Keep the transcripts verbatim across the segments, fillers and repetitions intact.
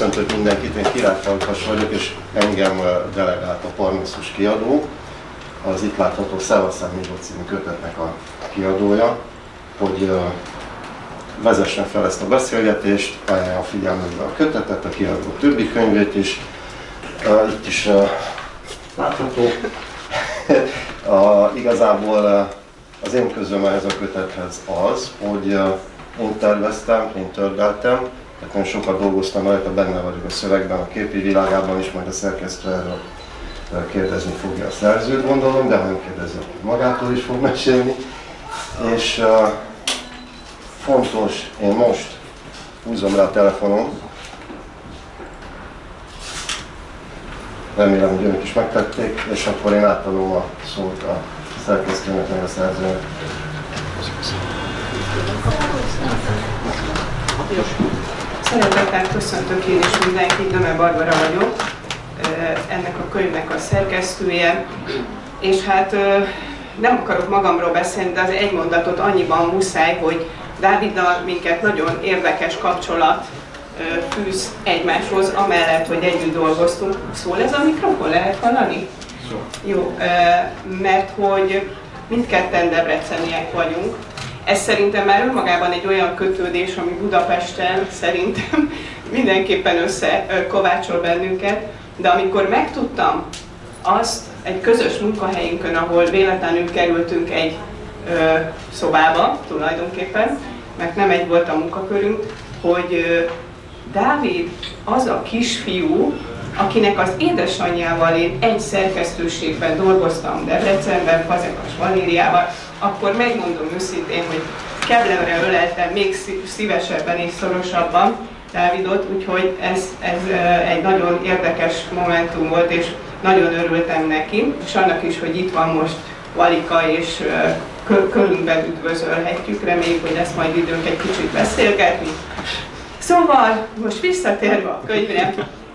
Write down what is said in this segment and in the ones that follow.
Köszöntök mindenkit, én Király Farkas vagyok, és engem delegált a Parnaszus kiadó, az itt látható Szevasz Amigo című kötetnek a kiadója, hogy vezessen fel ezt a beszélgetést, ajánlja a figyelmükbe a kötetet, a kiadó többi könyvét is. Itt is látható. a, igazából az én közöm ez a kötethez az, hogy én terveztem, én tördeltem, tehát nagyon sokat dolgoztam rajta, benne vagyok a szövegben, a képi világában is, majd a szerkesztő erről kérdezni fogja a szerzőt, gondolom, de ha nem kérdezi, magától is fog mesélni. És uh, fontos, én most húzom rá a telefonom, remélem, hogy önök is megtették, és akkor én átadom a szót a szerkesztőnek, meg a szerzőnek. Szeretettel köszöntök én is mindenkit, Döme Barbara vagyok, ennek a könyvnek a szerkesztője, és hát nem akarok magamról beszélni, de az egy mondatot annyiban muszáj, hogy Dáviddal minket nagyon érdekes kapcsolat fűz egymáshoz, amellett, hogy együtt dolgoztunk. Szól ez a mikrofon? Lehet hallani? Jó, mert hogy mindketten debreceniek vagyunk. Ez szerintem már önmagában egy olyan kötődés, ami Budapesten szerintem mindenképpen összekovácsol bennünket, de amikor megtudtam azt egy közös munkahelyünkön, ahol véletlenül kerültünk egy ö, szobába tulajdonképpen, mert nem egy volt a munkakörünk, hogy ö, Dávid az a kisfiú, akinek az édesanyjával én egy szerkesztőségben dolgoztam Debrecenben, Fazekas Valériával, akkor megmondom őszintén, hogy kedvemre öleltem még szívesebben és szorosabban Dávidot, úgyhogy ez, ez egy nagyon érdekes momentum volt, és nagyon örültem neki, és annak is, hogy itt van most Valika, és körünkben üdvözölhetjük, reméljük, hogy lesz majd időnk egy kicsit beszélgetni. Szóval, most visszatérve a könyvre,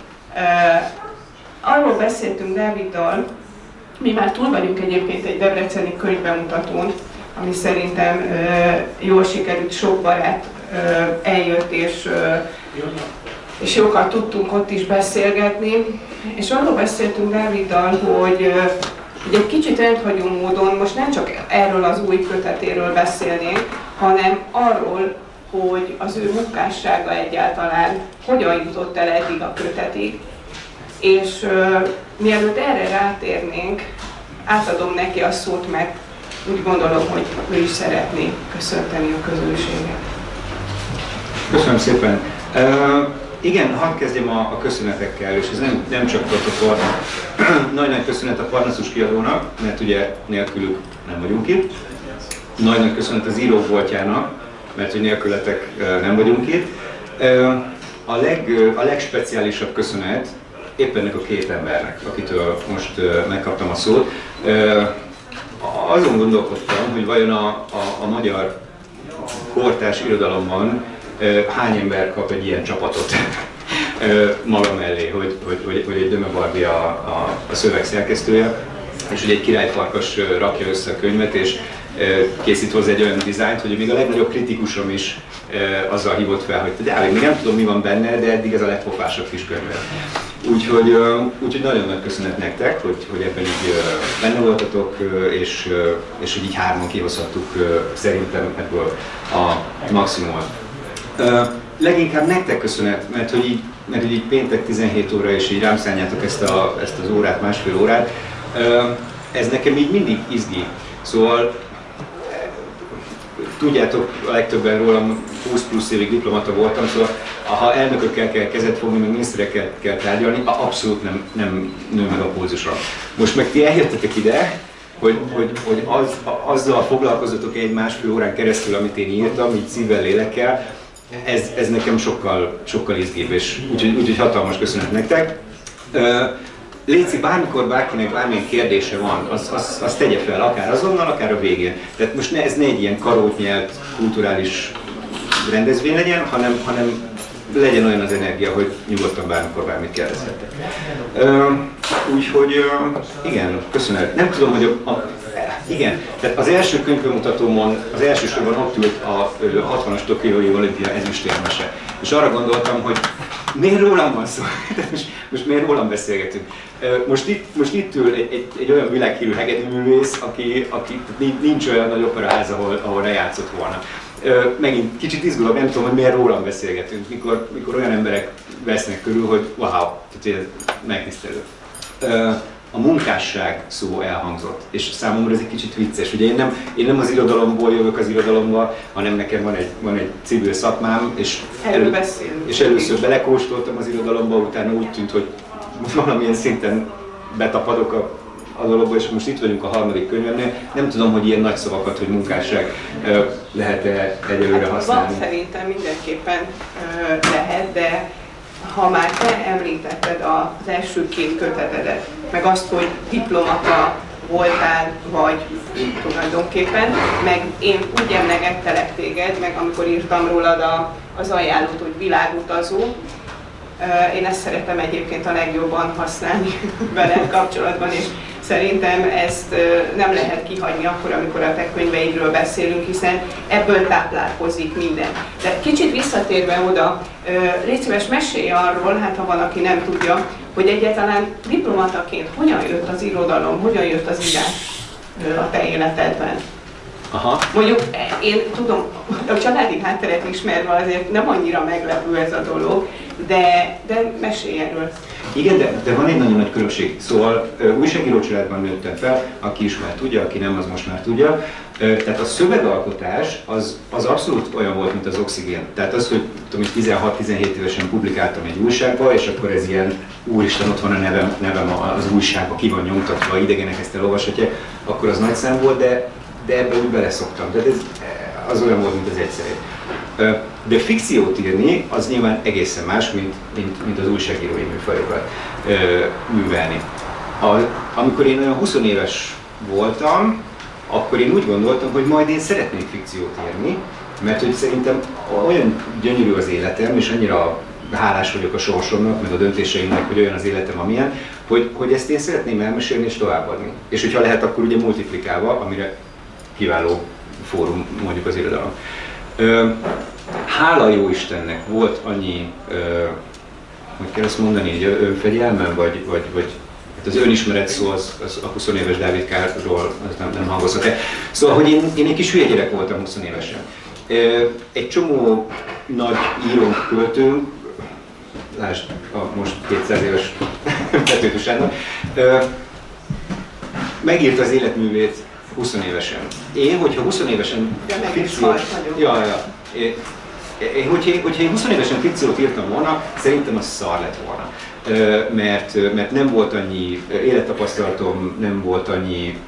arról beszéltünk Dáviddal, mi már túl vagyunk egyébként egy debreceni könyvbemutatón, ami szerintem jól sikerült, sok barát eljött, és, és jókat tudtunk ott is beszélgetni. És arról beszéltünk Dáviddal, hogy, hogy egy kicsit rendhagyó módon most nem csak erről az új kötetéről beszélnénk, hanem arról, hogy az ő munkássága egyáltalán hogyan jutott el eddig a kötetig. És uh, mielőtt erre rátérnénk, átadom neki a szót, mert úgy gondolom, hogy ő is szeretné köszönteni a közönséget. Köszönöm szépen. Uh, igen, hadd kezdjem a, a köszönetekkel, és ez nem, nem csak protokoll. Nagy-nagy köszönet a Parnaszus kiadónak, mert ugye nélkülük nem vagyunk itt. Nagy-nagy köszönet az íróboltjának, mert hogy nélkületek uh, nem vagyunk itt. Uh, a, leg, uh, a legspeciálisabb köszönet éppen ennek a két embernek, akitől most uh, megkaptam a szót. Uh, azon gondolkodtam, hogy vajon a, a, a magyar kortárs irodalomban uh, hány ember kap egy ilyen csapatot uh, maga mellé, hogy, hogy, hogy, hogy egy Döme Barbi a, a, a szöveg szerkesztője, és hogy egy Király Farkas uh, rakja össze a könyvet, és uh, készít hozzá egy olyan dizájnt, hogy még a legnagyobb kritikusom is uh, azzal hívott fel, hogy de még nem tudom, mi van benne, de eddig ez a legpofásabb kis könyv. Úgyhogy, úgyhogy nagyon nagy köszönet nektek, hogy, hogy ebben így benne voltatok, és, és hogy így hárman kihozhattuk szerintem ebből a maximumot. Leginkább nektek köszönet, mert hogy így, mert hogy így péntek tizenhét óra, és így rám szálljátok ezt, a, ezt az órát, másfél órát. Ez nekem így mindig izgi. Szóval tudjátok a legtöbben rólam, húsz plusz évig diplomata voltam, szóval ha elnökökkel kell kezet fogni, meg miniszterekkel kell tárgyalni, abszolút nem, nem nő meg a pulzusom. Most meg ti eljöttetek ide, hogy, hogy, hogy az, azzal foglalkozzatok egy másfél órán keresztül, amit én írtam, így szívvel, lélekkel, ez, ez nekem sokkal, sokkal izgibb, és úgyhogy úgy, hatalmas köszönet nektek. Léci, bármikor bárkinek bármilyen kérdése van, az, az, az tegye fel, akár azonnal, akár a végén. Tehát most ne, ez ne egy ilyen karótnyelt, kulturális rendezvény legyen, hanem, hanem legyen olyan az energia, hogy nyugodtan bármikor bármit kérdezhetek. Úgyhogy igen, köszönet. Nem tudom, hogy a, a, igen, tehát az első könyvbemutatómon, az első sorban ott ült a hatvanas tokiói olimpia ezüstérmese. És arra gondoltam, hogy Miért rólam van szó? most, most miért rólam beszélgetünk? Most itt, most itt ül egy, egy, egy olyan világhírű hegedűművész, aki, aki nincs olyan nagy operaház, ahol, ahol ne játszott volna. Megint kicsit izgulok, nem tudom, hogy miért rólam beszélgetünk, mikor, mikor olyan emberek vesznek körül, hogy wow, tehát ez megtisztelő. A munkásság szó elhangzott, és számomra ez egy kicsit vicces. Ugye én nem, én nem az irodalomból jövök az irodalomba, hanem nekem van egy, van egy civil szakmám, és, elő, és először belekóstoltam az irodalomba, utána úgy tűnt, hogy valamilyen szinten betapadok a, a dologba, és most itt vagyunk a harmadik könyvemnél. Nem tudom, hogy ilyen nagy szavakat, hogy munkásság lehet-e egyelőre használni. Van, szerintem mindenképpen lehet, de ha már te említetted az első két kötetedet, meg azt, hogy diplomata voltál, vagy tulajdonképpen, meg én úgy emlegettelek téged, meg amikor írtam rólad a, az ajánlót, hogy világutazó, én ezt szeretem egyébként a legjobban használni veled kapcsolatban, és szerintem ezt nem lehet kihagyni akkor, amikor a te könyveidről beszélünk, hiszen ebből táplálkozik minden. De kicsit visszatérve oda, légy szíves, mesélj arról, hát ha van, aki nem tudja, hogy egyáltalán diplomataként hogyan jött az irodalom, hogyan jött az írás a te életedben. Aha. Mondjuk én tudom, a családi hátteret ismerve azért nem annyira meglepő ez a dolog, de, de mesélj erről. Igen, de, de van egy nagyon nagy különbség. Szóval uh, újságíró családban nőttem fel, aki is már tudja, aki nem, az most már tudja. Uh, tehát a szövegalkotás az, az abszolút olyan volt, mint az oxigén. Tehát az, hogy tudom, tizenhat-tizenhét évesen publikáltam egy újságba, és akkor ez ilyen, úristen, ott van a nevem, nevem az újságba, ki van nyomtatva, idegenek ezt elolvashatják, akkor az nagy szám volt, de, de ebbe úgy beleszoktam. Tehát ez az olyan volt, mint az egyszerű. De fikciót írni, az nyilván egészen más, mint, mint, mint az újságírói műfajokat művelni. A, amikor én olyan húsz éves voltam, akkor én úgy gondoltam, hogy majd én szeretnék fikciót írni, mert hogy szerintem olyan gyönyörű az életem, és annyira hálás vagyok a sorsomnak, meg a döntéseimnek, hogy olyan az életem, amilyen, hogy, hogy ezt én szeretném elmesélni és továbbadni. És hogyha lehet, akkor ugye multiplikálva, amire kiváló fórum mondjuk az irodalom. Hála jó Istennek volt annyi, hogy kell azt mondani, egy önfegyelmem, vagy, vagy, vagy hát az önismeret szó, az, az a húsz éves Dávid Kárról az nem, nem hangozhat el. Szóval, hogy én, én egy kis hülye gyerek voltam húsz évesen. Egy csomó nagy írónk, költőnk, lásd a most kétszáz éves Petőfi Sándor, megírta az életművét húsz évesen. Én, hogyha húsz évesen fikciót... Ja, ja. Én, hogyha, hogyha én húsz évesen fikciót írtam volna, szerintem az szar lett volna. Mert, mert nem volt annyi élettapasztalatom, nem volt annyi...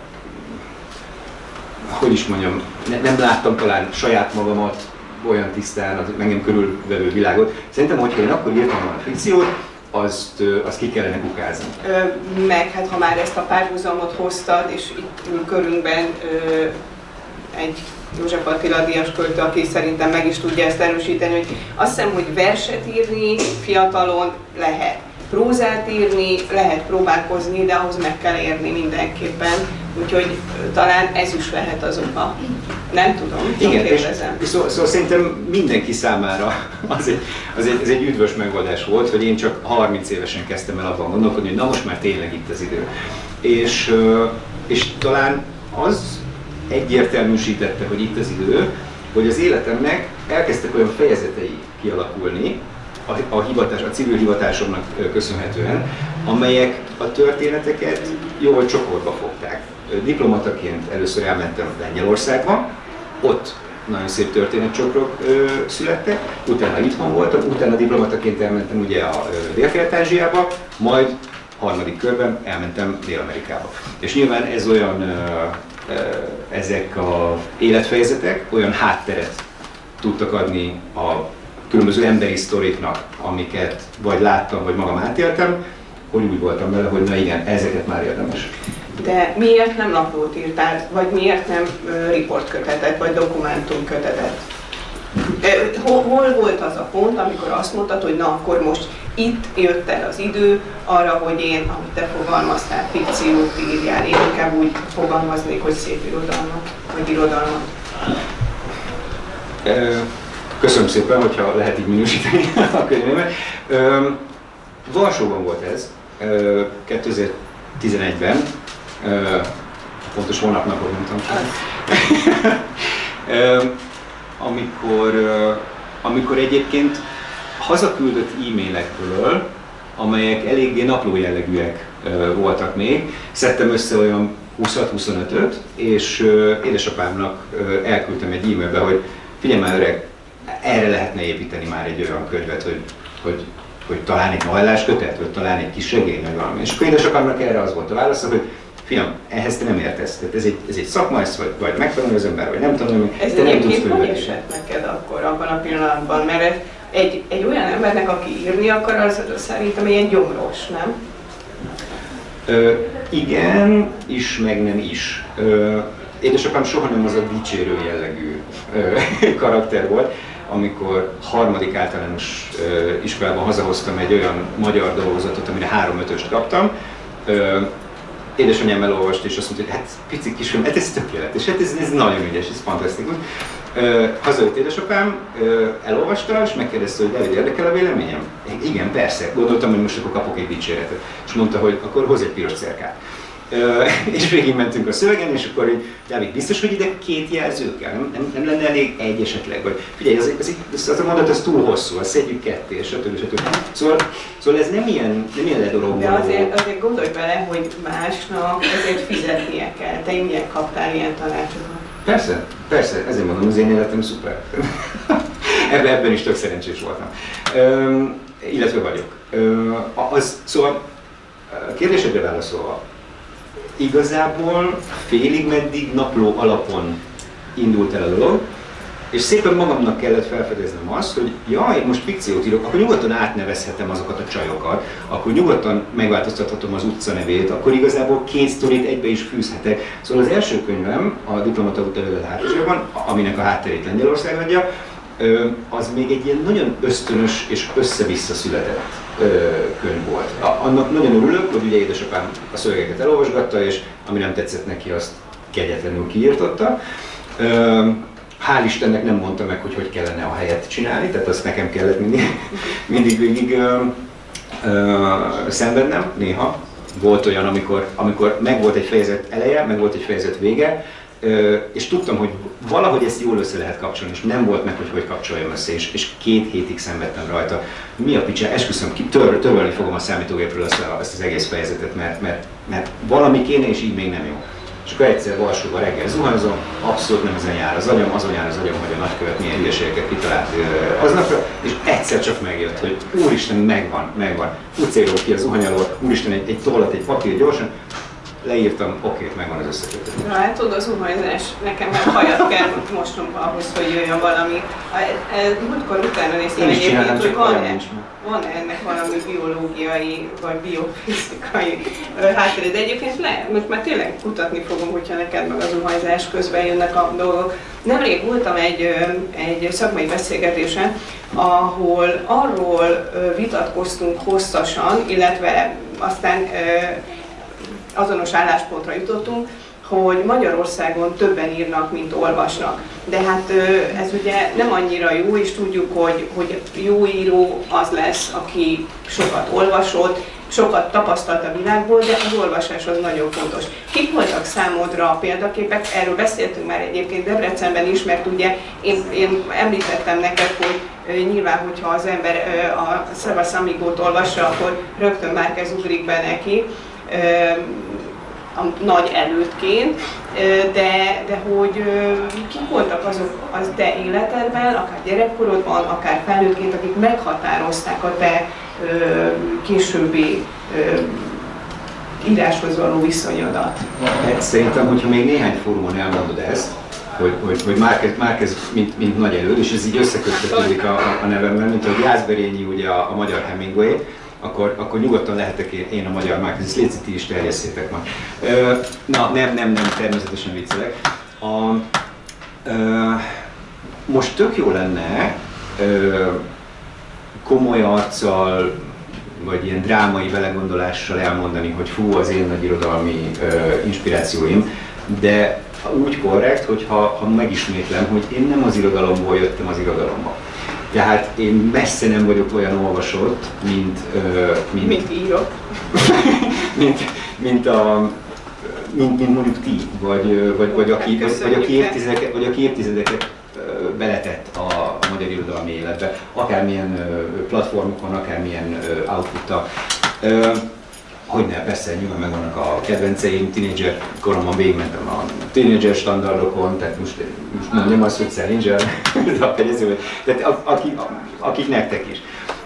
Hogy is mondjam, ne, nem láttam talán saját magamat olyan tisztán, az engem körülvevő világot. Szerintem, hogyha én akkor írtam volna fikciót, azt, azt ki kellene kukázni. Ö, meg hát ha már ezt a párhuzamot hoztad, és itt ül körünkben ö, egy József Attila díjas költő, aki szerintem meg is tudja ezt erősíteni, hogy azt hiszem, hogy verset írni fiatalon lehet. Prózát írni lehet próbálkozni, de ahhoz meg kell érni mindenképpen. Úgyhogy talán ez is lehet az oka. Nem tudom, igen, kérdezem. Szóval szó, szerintem mindenki számára az egy, az, egy, az egy üdvös megoldás volt, hogy én csak harminc évesen kezdtem el abban gondolkodni, hogy na most már tényleg itt az idő. És, és talán az egyértelműsítette, hogy itt az idő, hogy az életemnek elkezdtek olyan fejezetei kialakulni, a, a, hivatás, a civil hivatásomnak köszönhetően, amelyek a történeteket jól csokorba fogták. Diplomataként először elmentem Lengyelországba, ott nagyon szép történetcsokrok ö, születtek, utána itthon voltam, utána diplomataként elmentem ugye a Dél-Kelet-Ázsiába, majd harmadik körben elmentem Dél-Amerikába. És nyilván ez olyan, ö, ö, ezek az életfejezetek olyan hátteret tudtak adni a különböző emberi sztoriknak, amiket vagy láttam, vagy magam átéltem, hogy úgy voltam vele, hogy na igen, ezeket már érdemes. De miért nem naplót írtál, vagy miért nem uh, riportkötetet, vagy dokumentumkötetet? Uh, hol, hol volt az a pont, amikor azt mondtad, hogy na akkor most itt jött el az idő arra, hogy én, amit te fogalmaztál, fikciót írjál, én inkább úgy fogalmaznék, hogy szép irodalmat, vagy irodalmat? Uh, Köszönöm szépen, hogyha lehet így minősíteni a könyvemet. Varsóban volt ez, kétezer-tizenegyben, pontos hónapnapot mondtam csak. amikor, amikor egyébként hazaküldött e-mailekről, amelyek eléggé napló jellegűek voltak még, szedtem össze olyan húsz-huszonötöt, és édesapámnak elküldtem egy e-mailbe, hogy figyelj már öreg, erre lehetne építeni már egy olyan könyvet, hogy, hogy, hogy talán egy novelláskötet, vagy talán egy kis regény, vagy valami. És akkor édesapámnak erre az volt a válasz, hogy fiam, ehhez te nem értesz, tehát ez egy, ez egy szakma, ezt vagy, vagy megtanulja az ember, vagy nem tanulja, ez te nem tudsz hogy könyvet. esett neked akkor abban a pillanatban? Mert egy, egy olyan embernek, aki írni akar, az szerintem ilyen gyomros, nem? Ö, igen, is, meg nem is. Ö, édesapám soha nem az a dicsérő jellegű ö, karakter volt. Amikor harmadik általános ö, iskolában hazahoztam egy olyan magyar dolgozatot, amire három ötöst kaptam, ö, édesanyám elolvast, és azt mondta, hogy hát pici kisfilm, hát ez tökéletes, hát ez, ez nagyon ügyes, ez fantasztikus. Uh, hazajött édesapám, uh, elolvasta, és megkérdezte, hogy Dávid, érdekel a véleményem? Igen, persze. Gondoltam, hogy most akkor kapok egy dicséretet. És mondta, hogy akkor hozz egy piros cerkát. Uh, és végigmentünk a szövegen, és akkor így, Dávid, biztos, hogy ide két jelző kell? Nem, nem, nem lenne elég egy esetleg? Vagy figyelj, az, az, az, az a mondat az túl hosszú, azt szedjük ketté, és stb. stb. Szóval, szóval ez nem ilyen, nem ilyen ledorogó. De azért, azért gondolj bele, hogy másnak ezért fizetnie kell. Te ingyen kaptál ilyen tanácsokat. Persze, persze, ezért mondom, az én életem szuper. Ebben, ebben is tök szerencsés voltam. Üm, illetve vagyok. Üm, az, szóval, a kérdésedre válaszolva, igazából félig meddig napló alapon indult el a dolog, és szépen magamnak kellett felfedeznem azt, hogy jaj, most fikciót írok, akkor nyugodtan átnevezhetem azokat a csajokat, akkor nyugodtan megváltoztathatom az utca nevét, akkor igazából két sztorit egybe is fűzhetek. Szóval az első könyvem, a Diplomata útlevél hátrásában, aminek a hátterét Lengyelország adja, az még egy ilyen nagyon ösztönös és össze-vissza született könyv volt. Annak nagyon örülök, hogy ugye édesapám a szövegeket elolvasgatta, és ami nem tetszett neki, azt kegyetlenül kiirtotta. Hál' Istennek nem mondta meg, hogy hogy kellene a helyet csinálni, tehát azt nekem kellett mindig, mindig végig ö, ö, szenvednem, néha. Volt olyan, amikor, amikor meg volt egy fejezet eleje, meg volt egy fejezet vége, ö, és tudtam, hogy valahogy ezt jól össze lehet kapcsolni, és nem volt meg, hogy hogy kapcsoljam össze, és, és két hétig szenvedtem rajta. Mi a picsa, esküszöm, ki, tör, törölni fogom a számítógépről ezt, a, ezt az egész fejezetet, mert, mert, mert valami kéne, és így még nem jó. És akkor egyszer Varsóban reggel zuhanyzom, abszolút nem ezen jár az agyam, azon jár az agyam, hogy a nagykövet milyen hülyeségeket kitalált aznapra, és egyszer csak megjött, hogy úristen, megvan, megvan. Utcéról ki a zuhany alól, úristen, egy, egy tollat, egy papír gyorsan, leírtam, oké, megvan az összekötő. Na hát tudod, az zuhanyzás, nekem már hajat kell mosnom ahhoz, hogy jöjjön valami. Múltkor utána néztem egyébként, hogy van-e van ennek valami biológiai vagy biofizikai háttere, de egyébként le, most már tényleg kutatni fogom, hogyha neked meg a zuhanyzás közben jönnek a dolgok. Nemrég voltam egy, egy szakmai beszélgetésen, ahol arról vitatkoztunk hosszasan, illetve aztán azonos álláspontra jutottunk, hogy Magyarországon többen írnak, mint olvasnak. De hát ez ugye nem annyira jó, és tudjuk, hogy, hogy jó író az lesz, aki sokat olvasott, sokat tapasztalt a világból, de az olvasás az nagyon fontos. Kik voltak számodra a példaképek? Erről beszéltünk már egyébként Debrecenben is, mert ugye én, én említettem neked, hogy nyilván, hogyha az ember a Szevaszt Amigót olvassa, akkor rögtön már kezd ugrik be neki, a nagy előttként, de, de hogy kik voltak azok az te életedben, akár gyerekkorodban, akár felnőttként, akik meghatározták a te későbbi íráshoz való viszonyodat? Szerintem, hogyha még néhány fórumon elmondod ezt, hogy, hogy, hogy Márquez, Márquez mint, mint nagy előd, és ez így összeköttetődik a, a nevemmel, mint a Jászberényi ugye a, a magyar Hemingway, Akkor, akkor nyugodtan lehetek én a magyar Márquez, ezt légy, ti is terjesszétek ma. Na, nem, nem, nem, természetesen viccelek. A, ö, most tök jó lenne ö, komoly arccal, vagy ilyen drámai belegondolással elmondani, hogy fú, az én nagy irodalmi ö, inspirációim, de úgy korrekt, hogyha ha megismétlem, hogy én nem az irodalomból jöttem az irodalomba. Tehát én messze nem vagyok olyan olvasott, mint... Uh, mint, mint írok. mint, mint a... Mint, mint mondjuk ti, vagy, vagy, vagy, aki, vagy, vagy, aki évtizedeket, vagy aki évtizedeket beletett a, a magyar irodalmi életbe, akármilyen platformokon, akármilyen outputtal. Hogyne, persze, nyilván megvannak a kedvenceim, tínédzser koromban végigmentem a tínédzser standardokon, tehát most, most mondjam azt, hogy Salinger, de a fegyező, tehát akik, akik nektek is.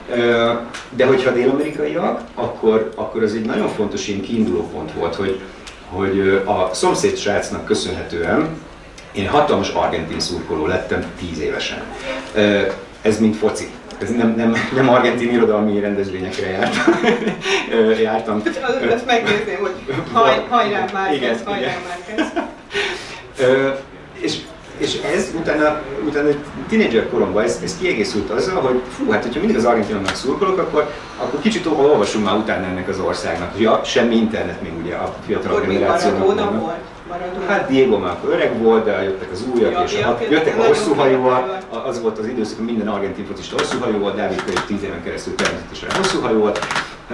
De hogyha dél-amerikaiak, akkor, akkor az egy nagyon fontos ilyen kiinduló pont volt, hogy, hogy a szomszéd srácnak köszönhetően én hatalmas argentin szurkoló lettem tíz évesen. Ez mint foci. Ez nem, nem, nem argentin irodalmi rendezvényekre jártam. jártam. Azt megnézném, hogy haj, hajrá Márquez, hajrá Márquez. És, és ez utána, utána tínédzser koromban ez, ez kiegészült azzal, hogy fú, hát hogyha mindig az argentinoknak szurkolok, akkor, akkor kicsit olvasunk már utána ennek az országnak. Ja, semmi internet még ugye a fiatal generációnak. Hát Diego már öreg volt, de jöttek az újak, ja, és ja, a, jöttek a hosszú hajóval, az volt az időszak, hogy minden argentin focista hosszú hajó volt, Dávid Kölyv tíz éven keresztül természetesen hosszú hajó volt.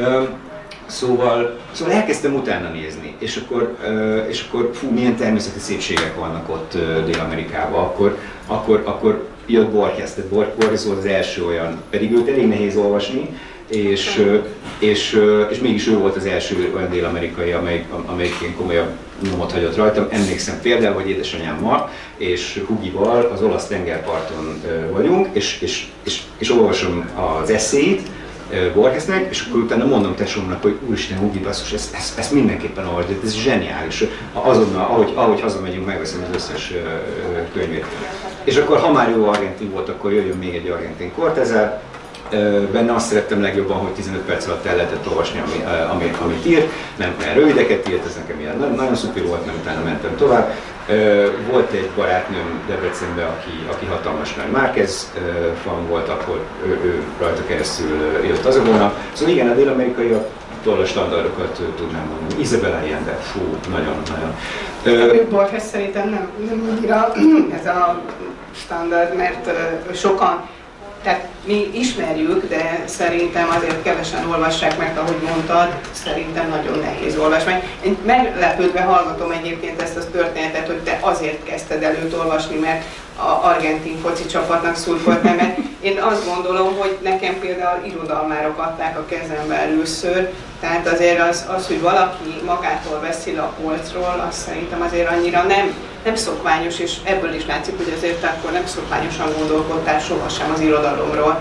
Szóval, szóval elkezdtem utána nézni, és akkor, és akkor fú, milyen természeti szépségek vannak ott Dél-Amerikában, akkor, akkor, akkor jött Borges, tehát Borges volt az első olyan, pedig őt elég nehéz olvasni, és, és, és mégis ő volt az első olyan dél-amerikai, amelyik, amelyik ilyen komolyabb nyomot hagyott rajtam. Emlékszem például, hogy édesanyámmal és Hugival az olasz tengerparton vagyunk, és, és, és, és olvasom az eszéit Borgesnek, és akkor utána mondom tesómnak, hogy úristen, Hugi basszus, ezt, ezt, ezt mindenképpen olvasd, ez zseniális. Azonnal, ahogy, ahogy hazamegyünk, megveszem az összes könyvét. És akkor, ha már jó argentin volt, akkor jöjjön még egy argentin Cortázar. Benne azt szerettem legjobban, hogy tizenöt perc alatt el lehetett olvasni, ami, ami, amit írt, nem olyan rövideket írt, ez nekem ilyen nagyon, nagyon szuper volt, nem utána mentem tovább. Volt egy barátnőm Debrecenben, aki, aki hatalmas nagy Márquez fan volt, akkor ő, ő rajta keresztül jött azokon. Szóval igen, a dél-amerikaiak a standardokat tudnám mondani. Isabel Allende, fú, nagyon-nagyon. Borges szerintem nem, nem annyira ez a standard, mert sokan, tehát mi ismerjük, de szerintem azért kevesen olvassák, mert ahogy mondtad, szerintem nagyon nehéz olvasni. Én meglepődve hallgatom egyébként ezt a történetet, hogy te azért kezdted el őt olvasni, mert a argentin foci csapatnak szurkoltál, mert én azt gondolom, hogy nekem például irodalmárok adták a kezembe először, tehát azért az, az, hogy valaki magától veszi a polcról, az szerintem azért annyira nem, nem szokványos, és ebből is látszik, hogy azért akkor nem szokványosan gondolkodtál sohasem az irodalomról.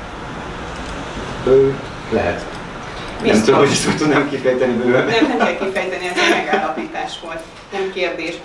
Ő, lehet. Nem tudom, hogy ezt tudnám kifejteni bőven. Nem, nem kell kifejteni, ez egy megállapítás volt, nem kérdés.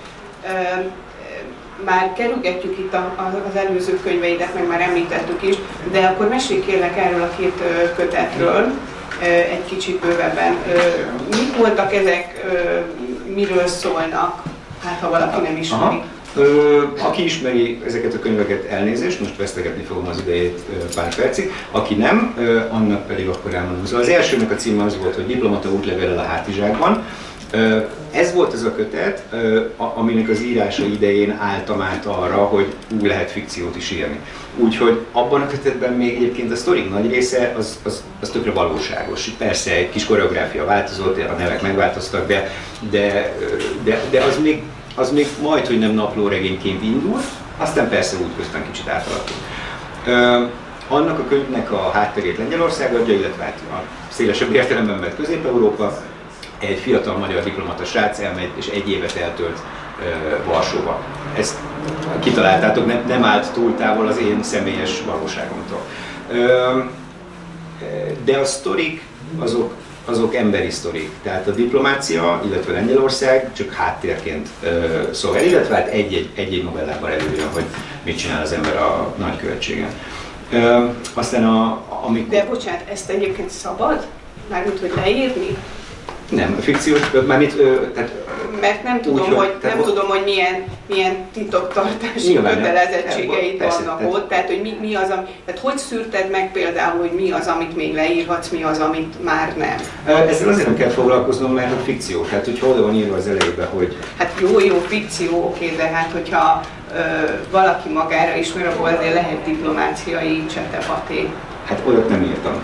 Már kerülgetjük itt az előző könyveidet, meg már említettük is, de akkor mesélj kérlek erről a két kötetről egy kicsit bővebben. Mik voltak ezek, miről szólnak, hát ha valaki nem ismeri? Ö, aki ismeri ezeket a könyveket, elnézést, most vesztegetni fogom az idejét pár percig, aki nem, ö, annak pedig akkor elmondom. Szóval az elsőnek a címe az volt, hogy Diplomata útlevél a hátizsákban. Ez volt az a kötet, aminek az írása idején álltam át arra, hogy úgy lehet fikciót is írni. Úgyhogy abban a kötetben még egyébként a sztorik nagy része az, az, az tökre valóságos. Persze egy kis koreográfia változott, a nevek megváltoztak, de, de, de, de az, még, az még majd, hogy nem naplóregényként indult, aztán persze úgy közben kicsit átalakult. Annak a könyvnek a hátterét Lengyelország adja, illetve hát a szélesebb értelemben vett Közép-Európa. Egy fiatal magyar diplomata srác elmegy és egy évet eltölt uh, Varsóba. Ezt kitaláltátok, nem, nem állt túl távol az én személyes valóságomtól. Uh, de a sztorik azok, azok emberi sztorik. Tehát a diplomácia, illetve Lengyelország csak háttérként uh, szolgál, illetve hát egy-egy, egy-egy novellában előjön, hogy mit csinál az ember a nagykövetségen. Uh, aztán a, amikor... De bocsánat, ezt egyébként szabad? Mármint, hogy leírni? Nem, a fikciós, mármint, tehát... Mert nem tudom, úgy, hogy, nem tudom, hogy milyen milyen titoktartási Nyilván nem. kötelezettségeid Persze, vannak tehát- ott, tehát hogy mi, mi az, ami, tehát hogy szűrted meg például, hogy mi az, amit még leírhatsz, mi az, amit már nem? Ezzel azért nem kell foglalkoznom, mert a fikció. Tehát, hogyha oda van írva az elejében, hogy Hát jó, jó, fikció, oké, de hát hogyha ö, valaki magára ismer, akkor azért lehet diplomáciai csetepaté. hát olyat nem írtam.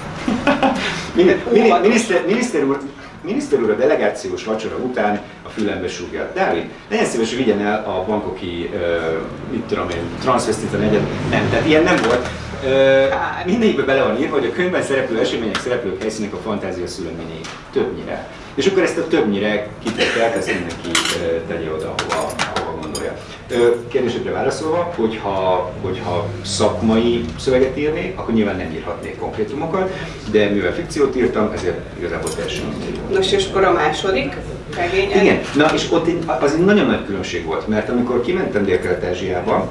Mini- mini- Miniszter, miniszter, úr, miniszter úr a delegációs vacsora után a fülembe súgja. Dávid, legyen szíves, hogy vigyen el a bankoki, uh, mit tudom én, transvestita negyed. Nem, tehát ilyen nem volt. Uh, mindegyikben bele van írva, hogy a könyvben szereplő események, szereplők, helyszínek a fantázia szülőményei. Többnyire. És akkor ezt a többnyire kitett, ezt mindenki uh, tegye oda, ahova, ahova gondolja. Uh, kérdésedre válaszolva, hogyha, hogyha szakmai szöveget írnék, akkor nyilván nem írhatnék konkrétumokat, de mivel fikciót írtam, ezért igazából teljesen mindegy volt. Nos, és akkor a második regényed? Igen, na és ott egy, az egy nagyon nagy különbség volt, mert amikor kimentem Dél-Kelet-Ázsiába,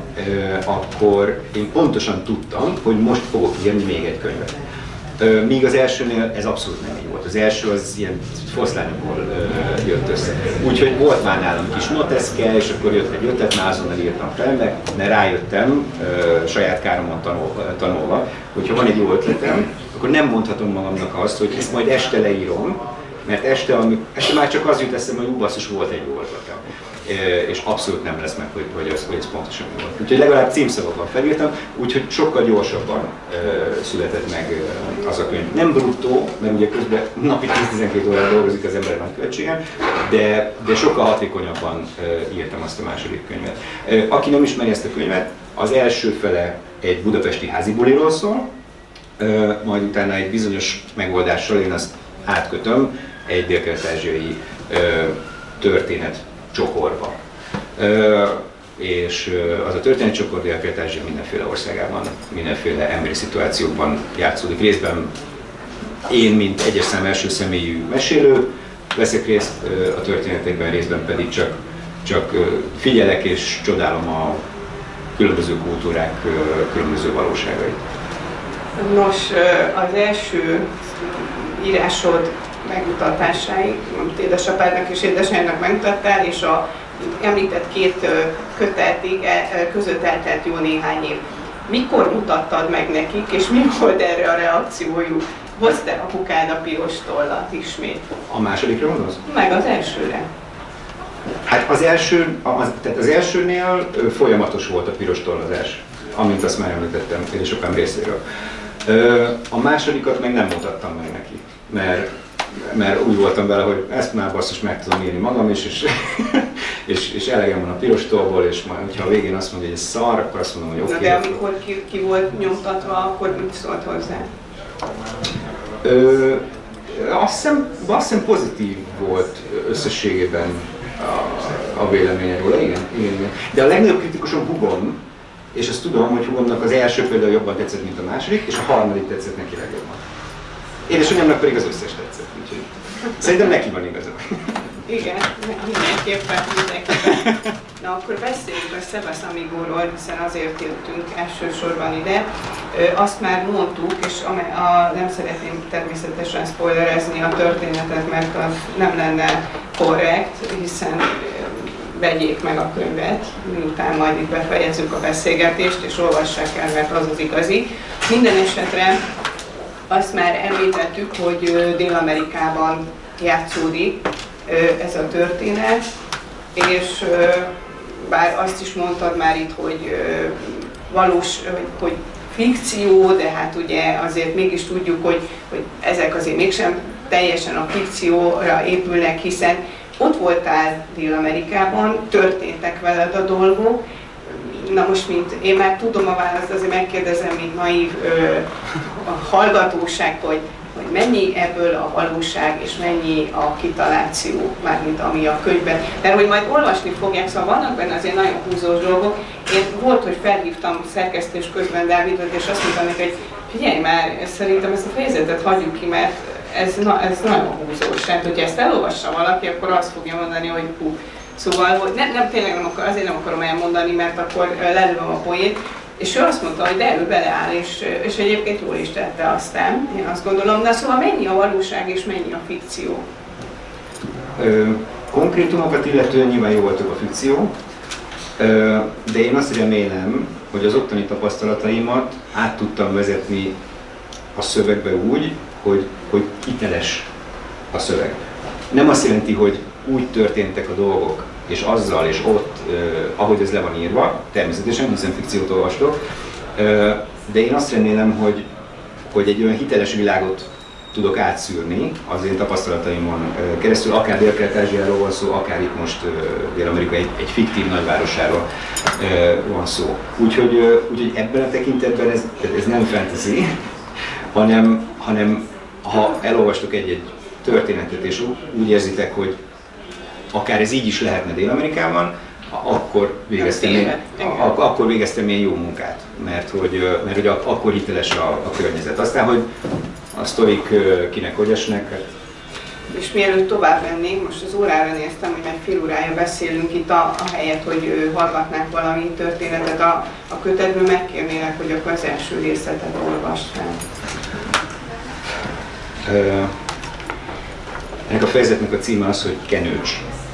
akkor én pontosan tudtam, hogy most fogok írni még egy könyvet. Míg az elsőnél ez abszolút nem így volt. Az első az ilyen foszlányokból jött össze. Úgyhogy volt már nálam kis noteszke, és akkor jött egy ötlet, már azonnal írtam fel, meg, mert rájöttem saját káromon tanul, tanulva, hogyha van egy jó ötletem, akkor nem mondhatom magamnak azt, hogy ezt majd este leírom, mert este, ami, este már csak az jut eszembe, hogy ú, basszus, volt egy jó ötletem. És abszolút nem lesz meg, hogy, hogy, ez, hogy ez pontosan mi volt. Úgyhogy legalább címszavakban felírtam, úgyhogy sokkal gyorsabban uh, született meg uh, az a könyv. Nem bruttó, mert ugye közben napi tíz-tizenkét órát dolgozik az ember nagykövetségen, de, de sokkal hatékonyabban uh, írtam azt a második könyvet. Uh, aki nem ismeri ezt a könyvet, az első fele egy budapesti házi buliról szól, uh, majd utána egy bizonyos megoldással én azt átkötöm egy dél-kelet-ázsiai uh, történet csokorba. Ö, és ö, az a történetcsokor Dél-Kelet-Ázsia mindenféle országában, mindenféle emberi szituációkban játszódik. Részben én, mint egyes szám első személyű mesélő, veszek részt ö, a történetekben, részben pedig csak, csak ö, figyelek és csodálom a különböző kultúrák ö, különböző valóságait. Nos, az első írásod megmutatásáig, amit édesapádnak és édesanyjának megmutattál, és a említett két kötetig között eltelt jó néhány év. Mikor mutattad meg nekik, és mi volt erre a reakciójuk? Hozta apukád a piros tollat ismét? A másodikra gondolsz? Meg az elsőre. Hát az első, az, tehát az elsőnél folyamatos volt a piros tollazás, amint azt már említettem édesapám részéről. A másodikat meg nem mutattam meg neki, mert mert úgy voltam vele, hogy ezt már basszus meg tudom írni magam is, és, és, és elegem van a piros tollból, és majd, hogyha a végén azt mondja, hogy ez szar, akkor azt mondom, hogy oké. Okay, de amikor ki, ki volt nyomtatva, akkor mit szólt hozzá? Ö, azt, hiszem, azt hiszem pozitív volt összességében a, a véleménye róla, igen, igen, igen. De a legnagyobb kritikusom Hugom, és azt tudom, hogy Hugomnak az első például jobban tetszett, mint a második, és a harmadik tetszett neki legjobban. Édesanyámnak pedig az összes tetszett, úgyhogy szerintem neki van igaza. Igen, mindenképpen, mindenképpen. Na akkor beszéljünk a Sebas Amigóról, hiszen azért jöttünk elsősorban ide. Azt már mondtuk, és a, a, nem szeretném természetesen spoilerezni a történetet, mert az nem lenne korrekt, hiszen vegyék meg a könyvet, miután majd itt befejezzük a beszélgetést, és olvassák el, mert az az igazi. Minden esetre azt már említettük, hogy Dél-Amerikában játszódik ez a történet, és bár azt is mondtad már itt, hogy valós, hogy fikció, de hát ugye azért mégis tudjuk, hogy, hogy ezek azért mégsem teljesen a fikcióra épülnek, hiszen ott voltál Dél-Amerikában, történtek veled a dolgok. Na most, mint én már tudom a választ, azért megkérdezem, mint naív ö, a hallgatóság, hogy, hogy mennyi ebből a valóság, és mennyi a kitaláció, mármint ami a könyvben. Mert hogy majd olvasni fogják, szóval vannak benne azért nagyon húzós dolgok. Én volt, hogy felhívtam szerkesztés közben Dávidot, és azt mondtam neki, hogy figyelj már, szerintem ezt a fejezetet hagyjuk ki, mert ez, na, ez nagyon húzós. Tehát, hogyha ezt elolvassa valaki, akkor azt fogja mondani, hogy hú. Szóval nem, nem, tényleg nem akar, azért nem akarom elmondani, mert akkor lelőm a poét. És ő azt mondta, hogy de ő beleáll, és, és egyébként jól is tette aztán, én azt gondolom. Na szóval mennyi a valóság és mennyi a fikció? Ö, konkrétumokat illetően nyilván jó volt a fikció. De én azt remélem, hogy az ottani tapasztalataimat át tudtam vezetni a szövegbe úgy, hogy, hogy hiteles a szöveg. Nem azt jelenti, hogy úgy történtek a dolgok, és azzal, és ott, eh, ahogy ez le van írva, természetesen, hiszen fikciót olvastok, eh, de én azt remélem, hogy, hogy egy olyan hiteles világot tudok átszűrni az én tapasztalataimon eh, keresztül, akár Dél-Kelet-Ázsiáról van szó, akár itt most eh, Dél-Amerika egy, egy fiktív nagyvárosáról eh, van szó. Úgyhogy, eh, úgyhogy ebben a tekintetben ez, ez nem fantasy, hanem, hanem ha elolvastok egy-egy történetet, és úgy érzitek, hogy akár ez így is lehetne Dél-Amerikában, akkor végeztem, én, ak akkor végeztem én jó munkát, mert hogy, mert hogy akkor hiteles a, a környezet. Aztán, hogy a sztorik kinek hogy esnek. És mielőtt tovább mennénk, most az órára néztem, hogy meg fél órája beszélünk itt, a, a helyet, hogy hallgatnánk valami történetet a, a kötetből, megkérnélek, hogy akkor az első részletet olvasd fel. Uh, ennek a fejezetnek a címe az, hogy Kenőcs.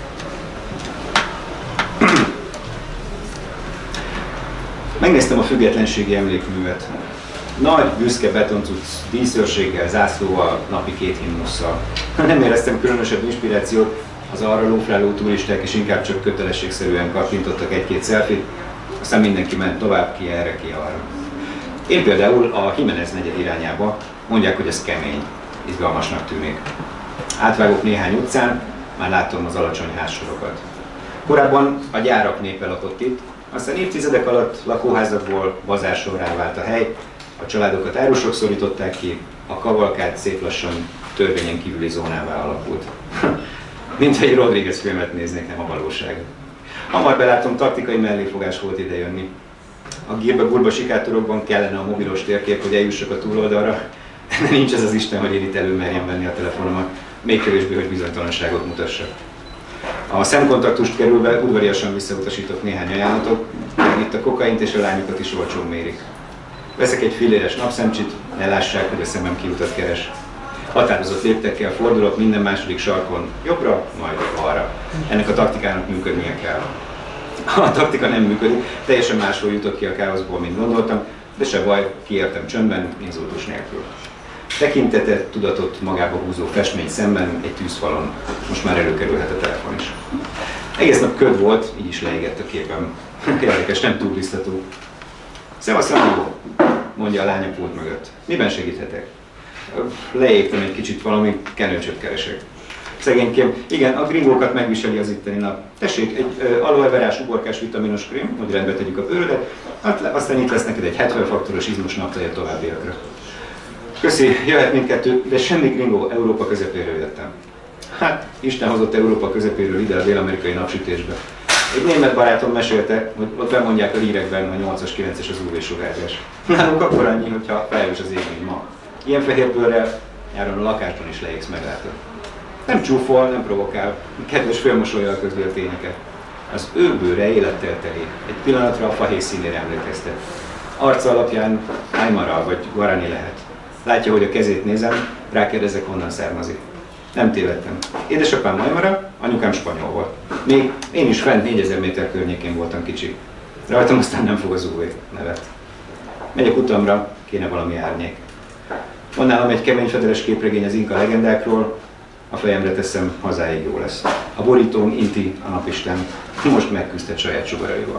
Megnéztem a függetlenségi emlékművet. Nagy, büszke betoncuc díszőrséggel, zászlóval, napi két himnusszal. Nem éreztem különösebb inspirációt, az arra lófráló turisták is inkább csak kötelességszerűen kattintottak egy-két szelfit, aztán mindenki ment tovább, ki erre, ki arra. Én például a Jimenez negyed irányába, mondják, hogy ez kemény, izgalmasnak tűnik. Átvágok néhány utcán, már látom az alacsony házsorokat. Korábban a gyárak népe lakott itt, aztán évtizedek alatt lakóházakból bazársorrá vált a hely, a családokat árusok szorították ki, a kavalkád szép lassan törvényen kívüli zónává alakult. Mint egy Rodriguez filmet néznék, nem a valóság. Hamar belátom, taktikai melléfogás volt idejönni. A gírbe-gurba sikátorokban kellene a mobilos térkép, hogy eljussak a túloldalra, de nincs ez az Isten, hogy én itt előmerjem venni a telefonomat, még kevésbé, hogy bizonytalanságot mutassak. A szemkontaktust kerülve udvariasan visszautasítok néhány ajánlatot, de itt a kokaint és a lányokat is olcsón mérik. Veszek egy filléres napszemcsit, ne lássák, hogy a szemem kiutat keres. Határozott léptekkel fordulok minden második sarkon, jobbra, majd balra. Ennek a taktikának működnie kell. A taktika nem működik, teljesen máshol jutok ki a káoszból, mint gondoltam, de se baj, kiértem csöndben, inzultus nélkül. Tekintetet, tudatot magába húzó festmény szemben, egy tűzfalon. Most már előkerülhet a telefon is. Egész nap köd volt, így is leégett a képem. Érdekes, nem túl biztató. Szevasz, Randó, mondja a lány a pult mögött. Miben segíthetek? Leégtem egy kicsit valami, kenőcsöt keresek. Szegénykém, igen, a gringókat megviseli az itteni nap. Tessék, egy uh, aloe verás uborkás vitaminos krém, hogy rendbe tegyük a bőrödet, aztán itt lesz neked egy hetven faktoros izmus naptaja továbbiakra. Köszi, jöhet mindkettő, de semmi gringó, Európa közepéről jöttem. Hát, Isten hozott Európa közepéről ide a dél-amerikai napsütésbe. Egy német barátom mesélte, hogy ott bemondják a hírekben, a nyolcas, kilences az ú vé-sugárzás. Nálunk akkor annyi, hogyha feljövős az ég, mint ma. Ilyen fehér bőrrel nyáron a lakásban is leégsz, meglátod. Nem csúfol, nem provokál, kedves félmosollyal közli a tényeket. Az ő bőre élettel teli, egy pillanatra a fahéj színére emlékeztet. Arca alapján Aymara vagy Guarani lehet. Látja, hogy a kezét nézem, rákérdezek, honnan származik. Nem tévedtem. Édesapám Aymara, anyukám spanyol volt. Még én is fent négyezer méter környékén voltam kicsi. Rajtam aztán nem fog az ú vé, nevet. Megyek utamra, kéne valami árnyék. Van nálam egy kemény fedeles képregény az inka legendákról, a fejemre teszem, hazáig jó lesz. A borítón Inti, a napisten, most megküzdhet saját sugaraival.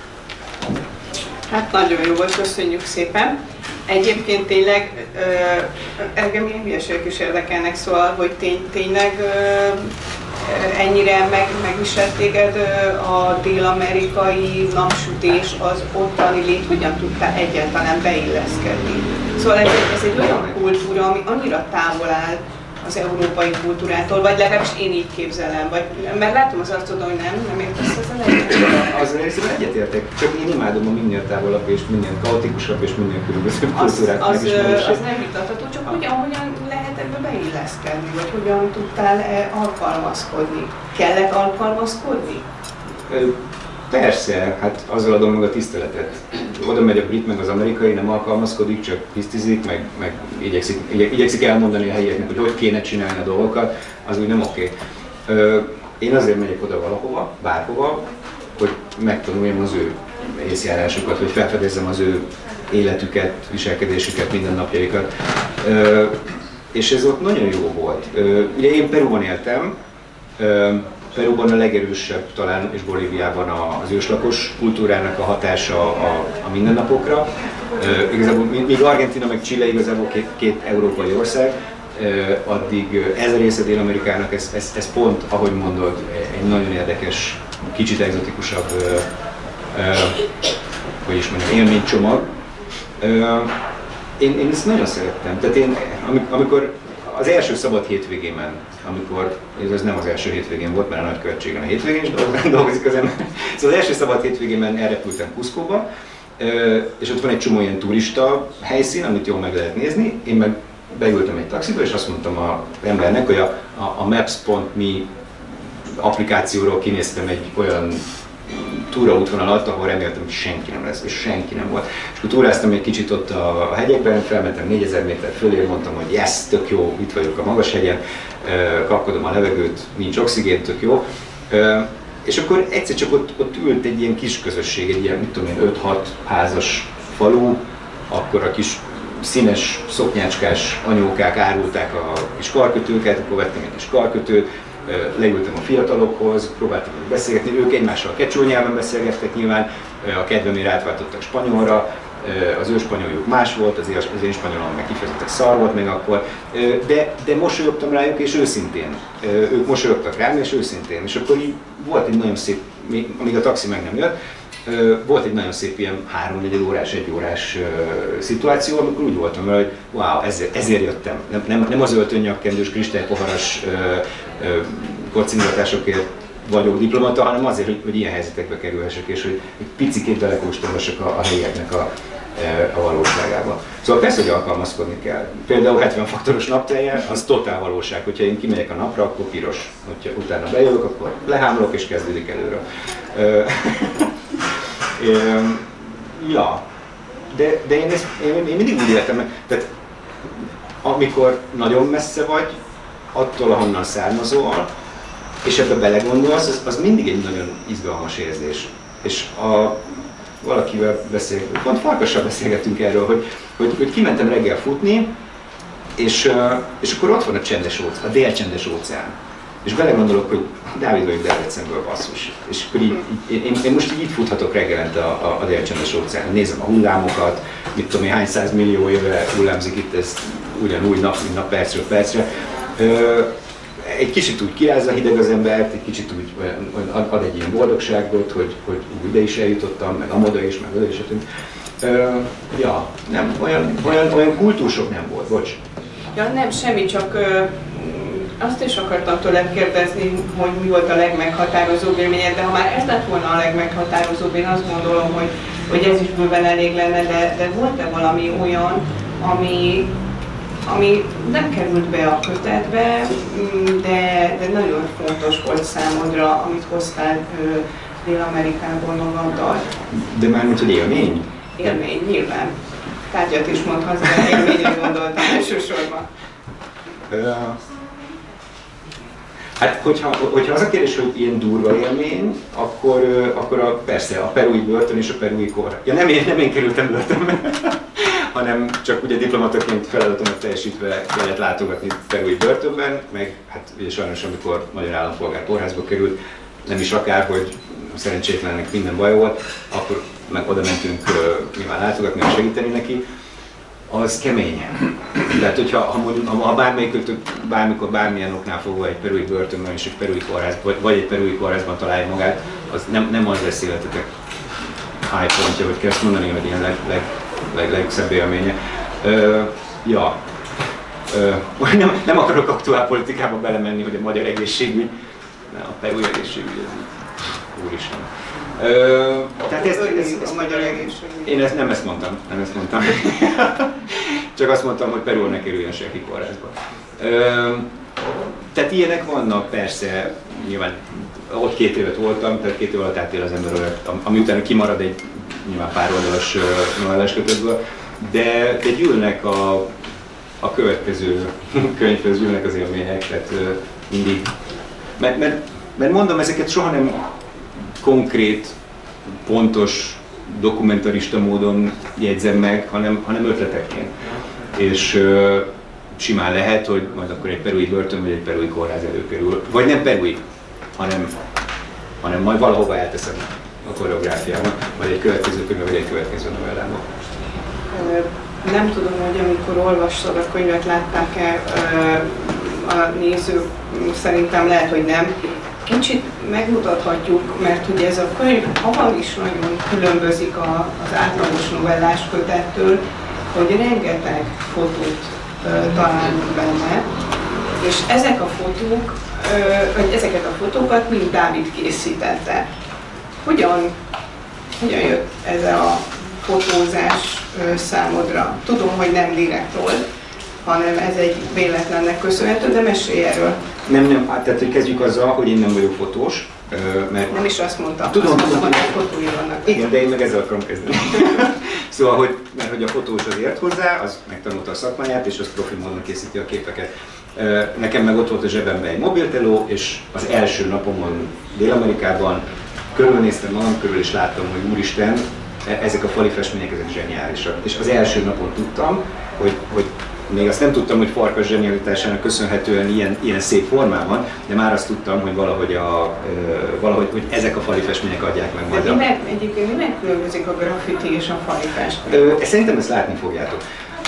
Hát nagyon jó volt, köszönjük szépen. Egyébként tényleg ö, engem ilyen hülyeségek is érdekelnek, szóval, hogy tény, tényleg ö, ennyire meg, megviselt téged ö, a dél-amerikai napsütés, az ottani lét, hogyan tudtál egyáltalán beilleszkedni? Szóval ez, ez egy olyan kultúra, ami annyira távol áll az európai kultúrától, vagy legalábbis én így képzelem, vagy, mert látom az arcodon, hogy nem, nem értesz ezzel egyet? Azzal részében egyetértek, csak én imádom a minél távolabb és minél kaotikusabb és minél különbözőbb kultúrák az, megismerését. az nem vitatható, csak hogyan, hogyan lehet ebbe beilleszkedni, vagy hogyan tudtál -e alkalmazkodni? Kellett alkalmazkodni? Persze, hát azzal adom meg a tiszteletet. Oda megy a brit, meg az amerikai, nem alkalmazkodik, csak tisztizik, meg, meg igyekszik, igyekszik elmondani a helyieknek, hogy hogy kéne csinálni a dolgokat, az úgy nem oké. Okay. Én azért megyek oda valahova, bárhova, hogy megtanuljam az ő észjárásukat, hogy felfedezzem az ő életüket, viselkedésüket, mindennapjaikat. Ö, és ez ott nagyon jó volt. Ö, ugye én Peruban éltem, ö, Peruban a legerősebb talán, és Bolíviában az őslakos kultúrának a hatása a, a mindennapokra. Uh, igazából míg Argentína meg Chile igazából két, két európai ország, uh, addig ez a része Dél-Amerikának, ez, ez, ez pont, ahogy mondod, egy nagyon érdekes, kicsit egzotikusabb, uh, uh, hogy is mondjam, élménycsomag. Uh, én, én ezt nagyon szerettem. Tehát én, amikor az első szabad hétvégémen, amikor, ez nem az első hétvégén volt, mert a nagykövetségen a hétvégén is dolgozik az ember. Szóval az első szabad hétvégémen elrepültem Cuscóba, és ott van egy csomó ilyen turista helyszín, amit jól meg lehet nézni. Én meg beültem egy taxiba, és azt mondtam az embernek, hogy a, a, a maps pont me applikációról kinéztem egy olyan túraútvonalat, ahol reméltem, hogy senki nem lesz, és senki nem volt. És akkor túráztam egy kicsit ott a hegyekben, felmentem négyezer méter fölé, mondtam, hogy yes, tök jó, itt vagyok a magas hegyen, kapkodom a levegőt, nincs oxigén, tök jó. És akkor egyszer csak ott, ott ült egy ilyen kis közösség, egy ilyen, mit tudom én, öt-hat házas falu, akkor a kis színes, szoknyácskás anyókák árulták a kis karkötőket, akkor vettem egy kis karkötőt, leültem a fiatalokhoz, próbáltam beszélgetni, ők egymással kecsó nyelven beszélgettek nyilván, a kedvemére átváltottak spanyolra, az ő spanyoljuk más volt, az én spanyolom meg kifejezetten szar volt még akkor, de, de mosolyogtam rájuk és őszintén. Ők mosolyogtak rám és őszintén. És akkor így volt egy nagyon szép, amíg a taxi meg nem jött, volt egy nagyon szép ilyen három-négy órás, egy órás szituáció, amikor úgy voltam vele, hogy wow, ezért, ezért jöttem. Nem, nem, nem az öltönnyakkendős, kristálypoharas kocingatásokért vagyok diplomata, hanem azért, hogy, hogy ilyen helyzetekbe kerülhessek, és hogy egy picikét belekóstolhassak a, a helyieknek a, a valóságába. Szóval persze, hogy alkalmazkodni kell. Például hetven faktoros naptelje, az totál valóság. Hogyha én kimegyek a napra, akkor piros. Hogyha utána bejövök, akkor lehámolok és kezdődik előről. Ja, de, de én, ezt, én, én mindig úgy értem, tehát amikor nagyon messze vagy, attól, ahonnan származol, és ebbe belegondolsz, az, az mindig egy nagyon izgalmas érzés. És a, valakivel beszélgetünk, pont Farkassal beszélgettünk erről, hogy, hogy, hogy kimentem reggel futni, és, és akkor ott van a csendes óceán, a délcsendes óceán. És belegondolok, hogy Dávid vagyok Debrecenből, basszus. És akkor így, így, én, én most így, így futhatok reggelente a, a, a délcsendes óceánon. Nézem a hullámokat, mit tudom én, hány százmillió éve hullámzik itt, ez ugyanúgy nap, mint nap, percről percre. Ö, egy kicsit úgy kirázza hideg az embert, egy kicsit úgy ad, ad egy ilyen boldogságot, hogy, hogy ide is eljutottam, meg amoda is, meg oda is. Ö, ja, nem, olyan, olyan, olyan kultúrsok nem volt, bocs. Ja, nem, semmi, csak ö, azt is akartam tőled kérdezni, hogy mi volt a legmeghatározóbb élményed, de ha már ez lett volna a legmeghatározóbb, én azt gondolom, hogy, hogy ez is bőven elég lenne, de, de volt-e valami olyan, ami, ami nem került be a kötetbe, de, de nagyon fontos volt számodra, amit hoztál Dél-Amerikából magaddal? De mármint, hogy élmény? Élmény, nyilván. Tárgyat is mondhatsz, de élményre gondoltam elsősorban. Hát, hogyha, hogyha az a kérdés, hogy ilyen durva élmény, akkor, akkor a, persze a perui börtön és a perui kor. Ja, nem én, nem én kerültem börtönbe, hanem csak ugye diplomataként feladatomat teljesítve kellett látogatni perui börtönben, meg hát ugye sajnos, amikor magyar állampolgár kórházba került, nem is akár, hogy szerencsétlennek minden baj volt, akkor meg oda mentünk uh, nyilván látogatni és segíteni neki. Az kemény. Tehát, hogyha ha, mondjuk, ha bármelyikőtök bármikor, bármilyen oknál fogva egy perui börtönben és egy perui kórházban, vagy, vagy egy perui kórházban találja magát, az nem, nem az lesz életetek high pontja, hogy kell ezt mondani, hogy ilyen leg, leg, leg, legszebb élménye. Ö, ja. Ö, nem, nem akarok aktuál politikába belemenni, hogy a magyar egészségügy, nem, a perui egészségügy, úristen. Ö, tehát ez, ez, ez, a magyar egészségügy. Én ezt, nem ezt mondtam, nem ezt mondtam. Csak azt mondtam, hogy Perúl ne kerüljön senki kórházba. Ö, tehát ilyenek vannak, persze, nyilván ott két évet voltam, tehát két év alatt átél az ember olyat, ami utána kimarad egy nyilván pár oldalas novellás kötetből, de, de gyűlnek a, a következő könyvhöz, gyűlnek az élmények, tehát mindig. Mert, mert, mert mondom, ezeket soha nem konkrét, pontos, dokumentarista módon jegyzem meg, hanem, hanem ötletekként. És uh, simán lehet, hogy majd akkor egy perui börtön vagy egy perui kórház előkerül. Vagy nem perui, hanem, hanem majd valahova elteszem a koreográfiában, vagy egy következő könyvben, vagy egy következő novellában. Nem tudom, hogy amikor olvastad a könyvet, látták-e a nézők, szerintem lehet, hogy nem. Kicsit megmutathatjuk, mert ugye ez a könyv abban is nagyon különbözik az átlagos novellás kötettől, hogy rengeteg fotót találunk benne, és ezek a fotók, vagy ezeket a fotókat mind Dávid készítette. Hogyan, hogyan jött ez a fotózás számodra? Tudom, hogy nem direkt volt, hanem ez egy véletlennek köszönhető, de mesélj erről. Nem, nem, tehát hogy kezdjük azzal, hogy én nem vagyok fotós, mert... Nem is azt mondtam, tudom, azt tudom, mondtam, hogy fotói vannak. Igen, de én meg ezzel akarom kezdeni. Szóval, hogy, mert hogy a fotós az ért hozzá, az megtanulta a szakmáját, és az profi módon készíti a képeket. Nekem meg ott volt a zsebemben egy mobilteló, és az első napomon Dél-Amerikában körülnéztem magam körül, és láttam, hogy úristen, ezek a fali festmények, ezek zseniálisak. És az első napon tudtam, hogy, hogy még azt nem tudtam, hogy Farkas zsenialitásának köszönhetően ilyen, ilyen szép formán van, de már azt tudtam, hogy valahogy, a, valahogy hogy ezek a fali festmények adják meg majd. De miben, egyébként miben különbözik a graffiti és a fali festmény? Szerintem ezt látni fogjátok.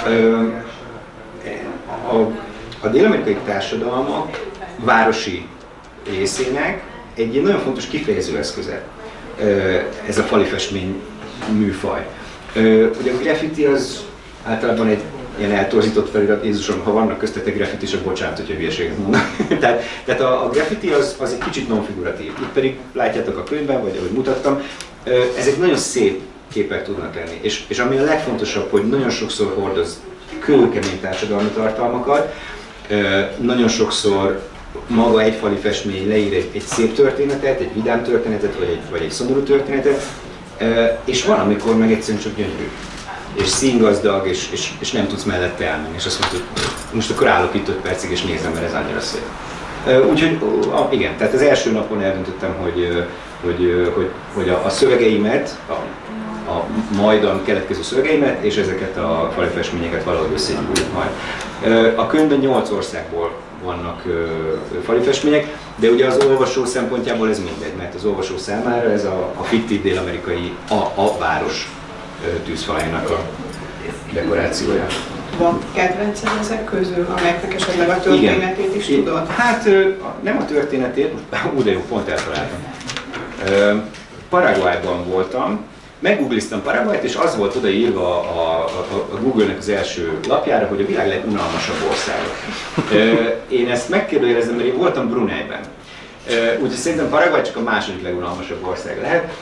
A, a dél-amerikai társadalmak városi részének egy nagyon fontos kifejező eszköze ez a fali festmény műfaj. Ugye a graffiti az általában egy ilyen eltorzított felirat, Jézusom, ha vannak köztetek graffitisok, bocsánat, hogyha hülyeséget mondok. tehát, tehát a, a graffiti az, az egy kicsit non-figuratív. Itt pedig látjátok a könyvben, vagy ahogy mutattam, ezek nagyon szép képek tudnak lenni. És, és ami a legfontosabb, hogy nagyon sokszor hordoz kőkemény társadalmi tartalmakat, nagyon sokszor maga egy fali festmény leír egy, egy szép történetet, egy vidám történetet, vagy egy, vagy egy szomorú történetet, és van, amikor meg egyszerűen csak gyönyörű, és színgazdag, és, és, és nem tudsz mellette elmenni, és azt mondod, hogy most akkor állok itt öt percig, és nézem, mert ez annyira szép. Úgyhogy igen, tehát az első napon eldöntöttem, hogy, hogy, hogy, hogy a, a szövegeimet, a, a majdan keletkező szövegeimet, és ezeket a fali festményeket valahogy összegyújjuk majd. A könyvben nyolc országból vannak fali festmények, de ugye az olvasó szempontjából ez mindegy, mert az olvasó számára ez a, a fiktív dél-amerikai a, a város tűzfalának a dekorációja. Van kedvenced ezek közül, amelyeknek esetleg a történetét igen. is tudod? Hát nem a történetét, úgy de jó, pont eltaláltam. Paraguayban voltam, meggoogliztam Paraguayt, és az volt odaírva a, a, a Google-nek az első lapjára, hogy a világ legunalmasabb országa. Én ezt megkérdőjelezem, mert én voltam Bruneiben. Úgyhogy szerintem Paraguay csak a második legunalmasabb ország lehet,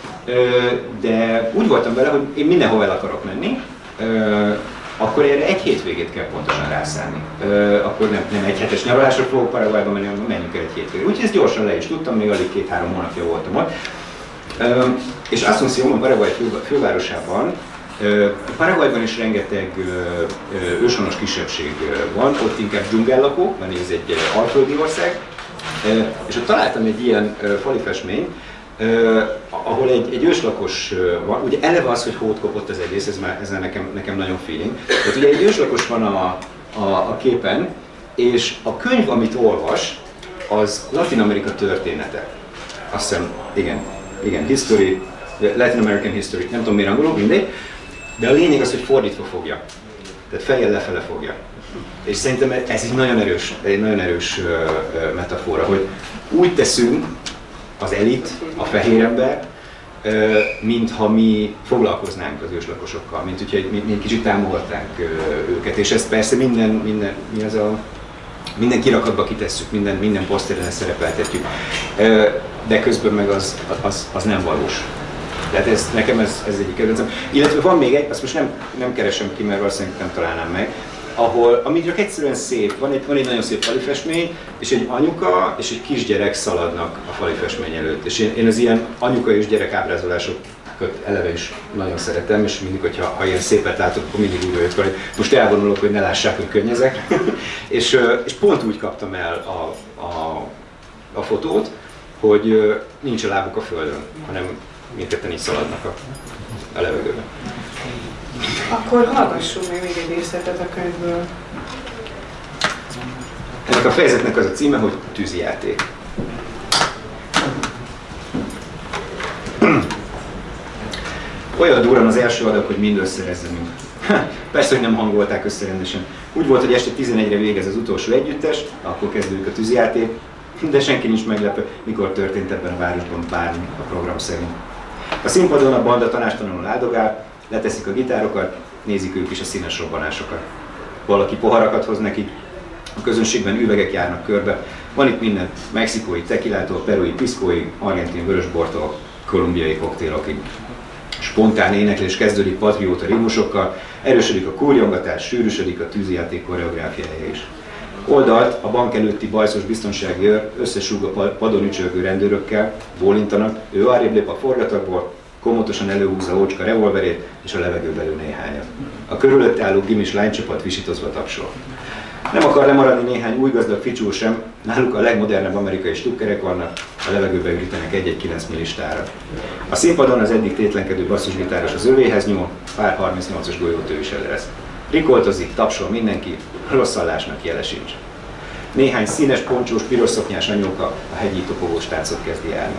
de úgy voltam vele, hogy én mindenhol el akarok menni, akkor erre egy hétvégét kell pontosan rászállni. Akkor nem, nem egy hetes nyaralásra fogok Paraguayba menni, hanem menjünk el egy hétvégét. Úgyhogy ezt gyorsan le is tudtam, még alig két-három hónapja voltam ott. És Asunción, Paraguay fő, fővárosában, Paraguayban is rengeteg őshonos kisebbség van, ott inkább dzsungellakók, mert ez egy alföldi ország, és ott találtam egy ilyen fali festményt, ahol egy, egy őslakos van, ugye eleve az, hogy hót kopott az egész, ez már, ez nekem, nekem nagyon feeling. Tehát ugye egy őslakos van a, a, a képen, és a könyv, amit olvas, az Latin Amerika története. Azt hiszem, igen, igen, history, Latin American history, nem tudom miért angolul, mindegy, de a lényeg az, hogy fordítva fogja. Tehát fejjel lefele fogja. És szerintem ez egy nagyon erős, egy nagyon erős metafora, hogy úgy teszünk, az elit, a fehér ember, mintha mi foglalkoznánk az őslakosokkal, mint hogyha mi, mi kicsit támogatnánk őket. És ezt persze minden, minden, mi az a, minden kirakatba kitesszük, minden, minden poszteren szerepeltetjük, de közben meg az, az, az nem valós. Tehát ez, nekem ez, ez egyik kedvencem. Illetve van még egy, azt most nem, nem keresem ki, mert valószínűleg nem találnám meg, ahol, ami csak egyszerűen szép, van egy, van egy nagyon szép fali festmény, és egy anyuka és egy kisgyerek szaladnak a fali festmény előtt. És én, én az ilyen anyuka és gyerek ábrázolásokat eleve is nagyon szeretem, és mindig, hogyha ha ilyen szépet látok, akkor mindig úgy vagyok, hogy most elvonulok, hogy ne lássák, hogy könnyezek. és, és pont úgy kaptam el a, a, a fotót, hogy nincs a lábuk a földön, hanem mindketten így szaladnak a, a levegőben. Akkor hallgassunk még egy részletet a könyvből. Ennek a fejezetnek az a címe, hogy tűzijáték. Olyan durran az első adag, hogy mind összerezzenünk. Persze, hogy nem hangolták össze rendesen. Úgy volt, hogy este tizenegyre végez az utolsó együttes, akkor kezdődik a tűzijáték, de senki nincs meglepő, mikor történt ebben a városban bármi a program szerint. A színpadon a banda tanástalanul áldogál, leteszik a gitárokat, nézik ők is a színes robbanásokat. Valaki poharakat hoz nekik, a közönségben üvegek járnak körbe. Van itt minden, mexikói tekilától, perui piszkóig, argentin vörösbortól, kolumbiai koktélokig. Spontán éneklés kezdődik patrióta ritmusokkal, erősödik a kúrjongatás, sűrűsödik a tűzijáték koreográfiája is. Oldalt a bank előtti bajszos biztonsági őr összesúg a padon ücsörgő rendőrökkel, bólintanak, ő arrébb lép a forgatagból, komotosan előhúzza ócska revolverét és a levegőbe lő néhányat. A körülötte álló gimis lánycsapat visítozva tapsol. Nem akar lemaradni néhány új gazdag ficsúr sem, náluk a legmodernebb amerikai stukkerek vannak, a levegőbe ürítenek egy-egy kilenc millistára. A színpadon az eddig tétlenkedő basszusgitáros az övéhez nyúl, pár harmincnyolcas golyót ő is eleresz. Rikoltozik, tapsol mindenki, rossz hallásnak jele sincs. Néhány színes, poncsós, piros szoknyás anyóka a hegyi topogós táncot kezdi járni.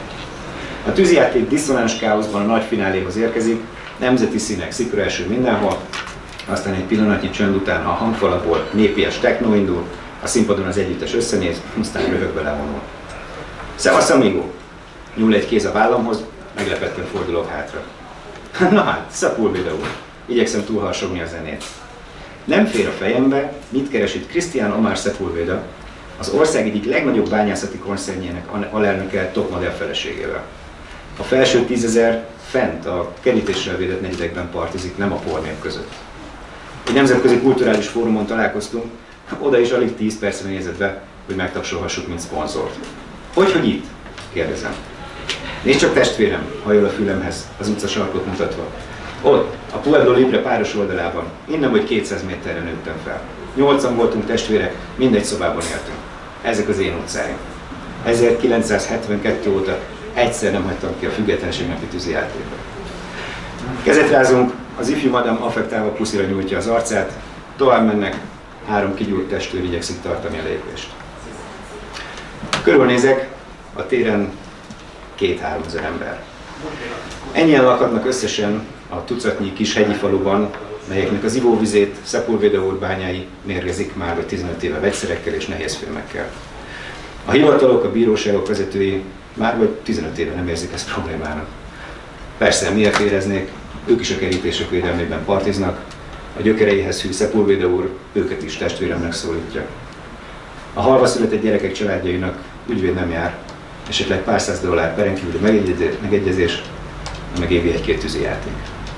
A tűzijáték diszonáns káoszban a nagy fináléhoz érkezik, nemzeti színek, szikra eső mindenhol, aztán egy pillanatnyi csönd után a hangfalakból népies techno indul, a színpadon az együttes összenéz, aztán röhögbe levonul. Szevasz, amigo! Nyúl egy kéz a vállamhoz, meglepetten fordulok hátra. Na hát, Sepulveda úr, igyekszem túlharsogni a zenét. Nem fér a fejembe, mit keres itt Cristian Omar Sepulveda, az ország egyik legnagyobb bányászati konszernjének alelnöke top modell feleségével. A felső tízezer fent a kerítéssel védett negyedekben partizik, nem a pornép között. Egy nemzetközi kulturális fórumon találkoztunk, oda is alig tíz percre nézett be, hogy megtapsolhassuk, mint szponzort. Hogy, hogy itt? Kérdezem. Nézd csak, testvérem, hajol a fülemhez, az utca sarkot mutatva. Ott, a Pueblo Libre páros oldalában, innen vagy kétszáz méterre nőttem fel. Nyolcan voltunk testvérek, mindegy szobában éltünk. Ezek az én utcáim. ezerkilencszázhetvenkettő óta egyszer nem hagytam ki a függetlenség napi tűzijátékba. Kezet rázunk, az ifjú madam affektálva puszira nyújtja az arcát, tovább mennek, három kigyúrt testőr igyekszik tartani a lépést. Körülnézek, a téren két-három ezer ember. Ennyien lakadnak összesen a tucatnyi kis hegyi faluban, melyeknek az ivóvizét Sepulveda úr bányái mérgezik már vagy tizenöt éve vegyszerekkel és nehézfémekkel. A hivatalok, a bíróságok vezetői már vagy tizenöt éve nem érzik ezt problémának. Persze, miért éreznék, ők is a kerítések védelmében partiznak, a gyökereihez hű Sepulveda úr őket is testvéremnek szólítja. A halva született gyerekek családjainak ügyvéd nem jár, esetleg pár száz dollár perenkívüli megegyezés, meg évi egy-két tűzijáték.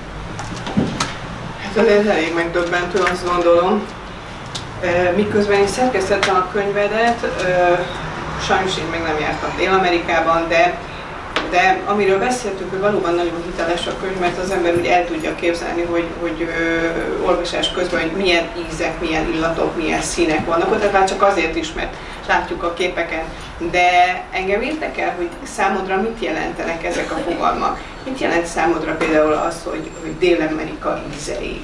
Hát ez elég megdöbbentő, azt gondolom. Miközben én szerkesztettem a könyvedet, sajnos én még nem jártam Dél-Amerikában, de, de amiről beszéltünk, hogy valóban nagyon hiteles a könyv, mert az ember úgy el tudja képzelni, hogy, hogy ö, olvasás közben, hogy milyen ízek, milyen illatok, milyen színek vannak ott, tehát már csak azért is, mert látjuk a képeken. De engem érdekel, hogy számodra mit jelentenek ezek a fogalmak. Mit jelent számodra például az, hogy, hogy Dél-Amerika ízei?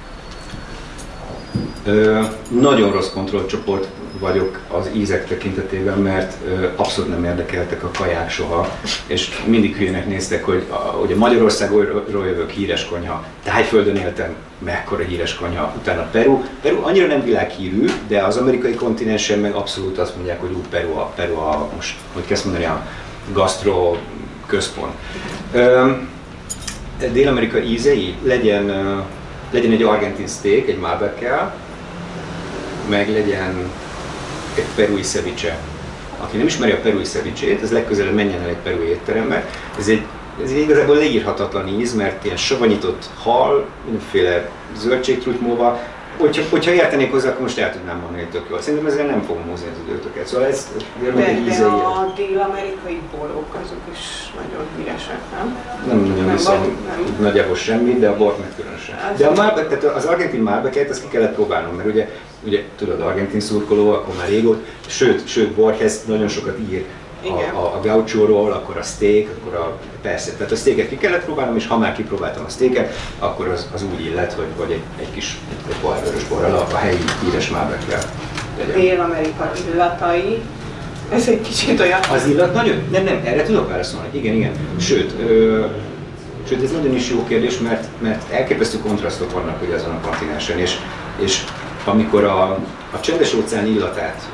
Ö, nagyon rossz kontrollcsoport vagyok az ízek tekintetében, mert ö, abszolút nem érdekeltek a kaják soha, és mindig hülyének néztek, hogy a, ugye Magyarországról jövök, híres konyha, Tájföldön éltem, mekkora híres konyha, utána Peru. Peru annyira nem világhírű, de az amerikai kontinensen meg abszolút azt mondják, hogy ú, Peru a, Peru a most, hogy kezd mondani, a gasztro központ. Dél-Amerika ízei, legyen, ö, legyen egy argentin steak, egy Malbec-kel, meg legyen egy perui ceviche. Aki nem ismeri a perui cevichét, az legközelebb menjen el egy perui étterembe. Ez egy, ez egy igazából leírhatatlan íz, mert ilyen savanyított hal, mindenféle zöldségtrutymóva. Hogyha, hogyha értenék hozzá, akkor most el tudnám mondani, hogy tök jól. Szerintem ezzel nem fogom húzni az időtöket. Szóval ez de, de a dél-amerikai borok azok is nagyon híresek, nem? Nem nagyon viszont nagyjából semmi, de a bort meg különösen. De a Malbec, tehát az argentin Malbec-et azt ki kellett próbálnom, mert ugye, ugye tudod, argentin szurkoló, akkor már régóta, sőt, sőt Borges nagyon sokat ír a, a, a gauchóról, akkor a steak, akkor a, persze, tehát a steaket ki kellett próbálnom, és ha már kipróbáltam a steaket, akkor az, az úgy illet, hogy vagy egy, egy kis egy bajvörös borral a, a helyi híres mábekkel. Dél-Amerika illatai, ez egy kicsit olyan... Az illat nagyon, nem, nem, erre tudok válaszolni, igen, igen, sőt, ö, sőt ez nagyon is jó kérdés, mert, mert elképesztő kontrasztok vannak ugye azon a kontinensen, és, és amikor a, a csendes óceán illatát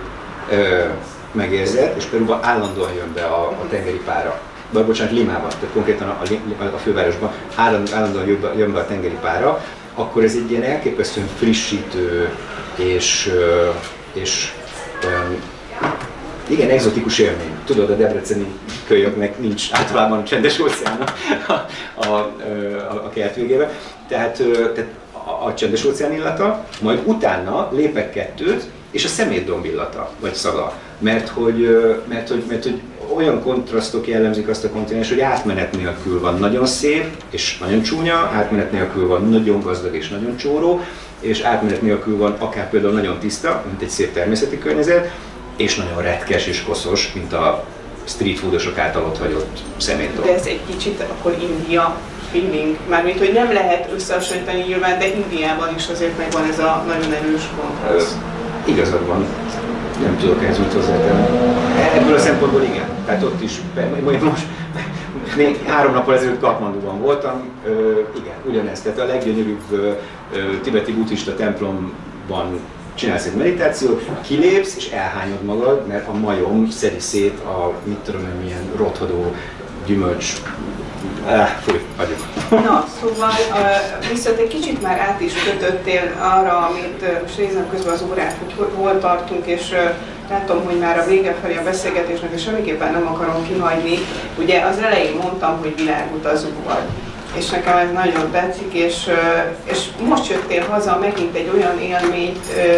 ö, megérzed, és Peruban állandóan jön be a, a tengeri pára, vagy bocsánat, Limában, tehát konkrétan a, a, a fővárosban állandóan jön be, jön be a tengeri pára, akkor ez egy ilyen elképesztően frissítő és, és olyan, igen, egzotikus élmény. Tudod, a debreceni kölyöknek nincs általában csendes óceán a, a, a, a kert végében. Tehát, tehát a, a csendes óceán illata, majd utána lépek kettőt, és a szemétdomb illata, vagy szaga. Mert hogy, mert, hogy, mert hogy olyan kontrasztok jellemzik azt a kontinens, hogy átmenet nélkül van nagyon szép és nagyon csúnya, átmenet nélkül van nagyon gazdag és nagyon csóró, és átmenet nélkül van akár például nagyon tiszta, mint egy szép természeti környezet, és nagyon retkes és koszos, mint a street foodosok által ott hagyott szemétdomb. De ez egy kicsit akkor India feeling, mármint hogy nem lehet összehasonlítani nyilván, de Indiában is azért megvan ez a nagyon erős kontraszt. Igazad van. Nem tudok ehhez mit hozzátenni. Ebből a szempontból igen. Tehát ott is, most még három nappal ezelőtt Katmanduban voltam, ö, igen, ugyanez. Tehát a leggyönyörűbb ö, ö, tibeti buddhista templomban csinálsz egy meditációt, kilépsz és elhányod magad, mert a majom szedi szét a, mit tudom én, milyen rothadó gyümölcs. Ah, fúj, hagyjuk. Na, szóval uh, viszont egy kicsit már át is kötöttél arra, amit uh, most nézem közben az órát, hogy hol tartunk, és uh, látom, hogy már a vége felé a beszélgetésnek, és semmiképpen nem akarom kihagyni. Ugye az elején mondtam, hogy világutazó vagy, és nekem ez nagyon tetszik, és, uh, és most jöttél haza megint egy olyan élményt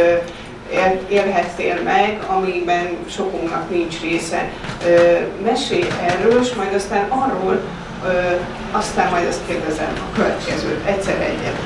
uh, élhettél meg, amiben sokunknak nincs része. Uh, mesélj erről, és majd aztán arról, Ö, aztán majd azt kérdezem a következőt, egyszer egyet.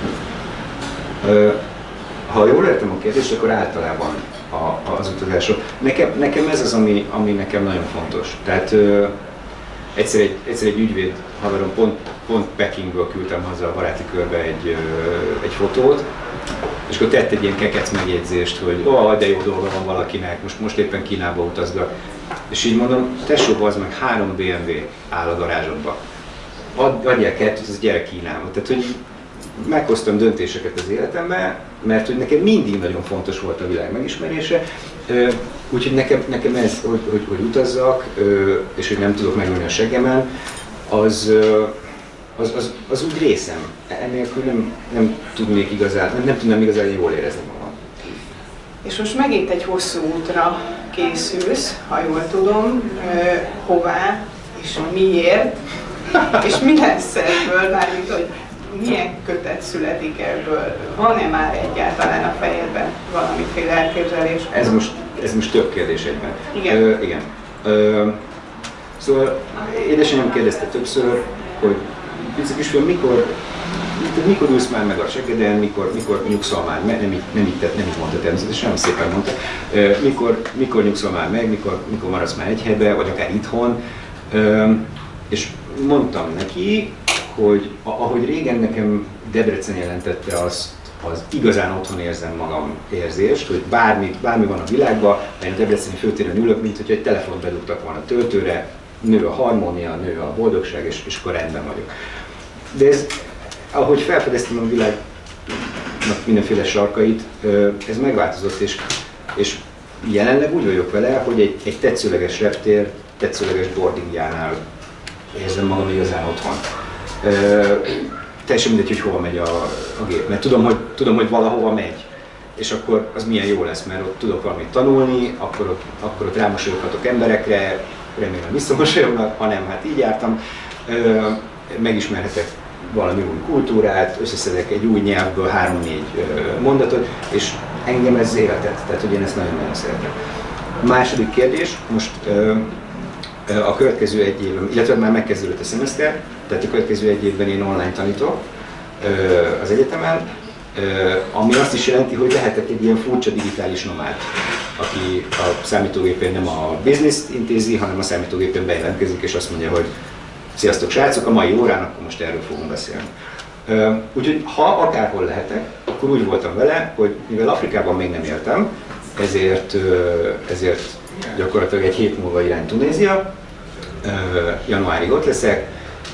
Ö, ha jól értem a kérdést, akkor általában a, az utazások. Nekem, nekem ez az, ami, ami nekem nagyon fontos. Tehát ö, egyszer, egy, egyszer egy ügyvéd haverom pont, pont Pekingből küldtem haza a baráti körbe egy, ö, egy fotót, és akkor tett egy ilyen kekec megjegyzést, hogy ó, oh, de jó dolga van valakinek, most, most éppen Kínába utazgat. És így mondom, tesó, az meg három bé em vé áll a garázsodba. Ad, adjál kettőt, az gyere Kínába. Tehát, hogy meghoztam döntéseket az életemben, mert hogy nekem mindig nagyon fontos volt a világ megismerése. Úgyhogy nekem, nekem ez, hogy, hogy, hogy utazzak, és hogy nem tudok megülni a seggemen, az, az, az, az úgy részem. Ennélkül nem, nem tudnék igazán, nem, nem tudnám igazán jól érezni magam. És most megint egy hosszú útra készülsz, ha jól tudom, hová és miért, és mi lesz ebből, mármint, hogy milyen kötet születik ebből? Van-e már egyáltalán a fejedben valamiféle elképzelés? Ez most, ez most több kérdés egyben. Igen. Ö, igen. Ö, szóval édesanyám kérdezte többször, hogy pici kisfiam, mikor, mikor ülsz már meg a seggeden, mikor, mikor nyugszol már meg, nem így, nem így, nem így mondta természetesen, nem szépen mondta, Ö, mikor, mikor nyugszol már meg, mikor, mikor maradsz már egy helybe, vagy akár itthon. Ö, és mondtam neki, hogy ahogy régen nekem Debrecen jelentette azt, az igazán otthon érzem magam érzést, hogy bármi, bármi van a világban, én a debreceni főtéren ülök, mint hogyha egy telefont bedugtak volna a töltőre, nő a harmónia, nő a boldogság, és, és akkor rendben vagyok. De ez, ahogy felfedeztem a világnak mindenféle sarkait, ez megváltozott, és, és jelenleg úgy vagyok vele, hogy egy, egy tetszőleges reptér, tetszőleges boardingjánál érzem magam igazán otthon. Uh, teljesen mindegy, hogy hova megy a, a gép, mert tudom hogy, tudom, hogy valahova megy, és akkor az milyen jó lesz, mert ott tudok valamit tanulni, akkor ott, akkor ott rámosolyoghatok emberekre, remélem visszamosolyognak, ha nem, hát így jártam, uh, megismerhetek valami új kultúrát, összeszedek egy új nyelvből három-négy uh, mondatot, és engem ez életet, tehát hogy én ezt nagyon-nagyon szeretem. A második kérdés, most uh, a következő egy évben, illetve már megkezdődött a szemeszter, tehát a következő egy évben én online tanítok az egyetemen, ami azt is jelenti, hogy lehetek egy ilyen furcsa digitális nomád, aki a számítógépén nem a bizniszt intézi, hanem a számítógépén bejelentkezik, és azt mondja, hogy sziasztok srácok, a mai órán akkor most erről fogunk beszélni. Úgyhogy ha akárhol lehetek, akkor úgy voltam vele, hogy mivel Afrikában még nem éltem, ezért, ezért gyakorlatilag egy hét múlva irány Tunézia, januárig ott leszek,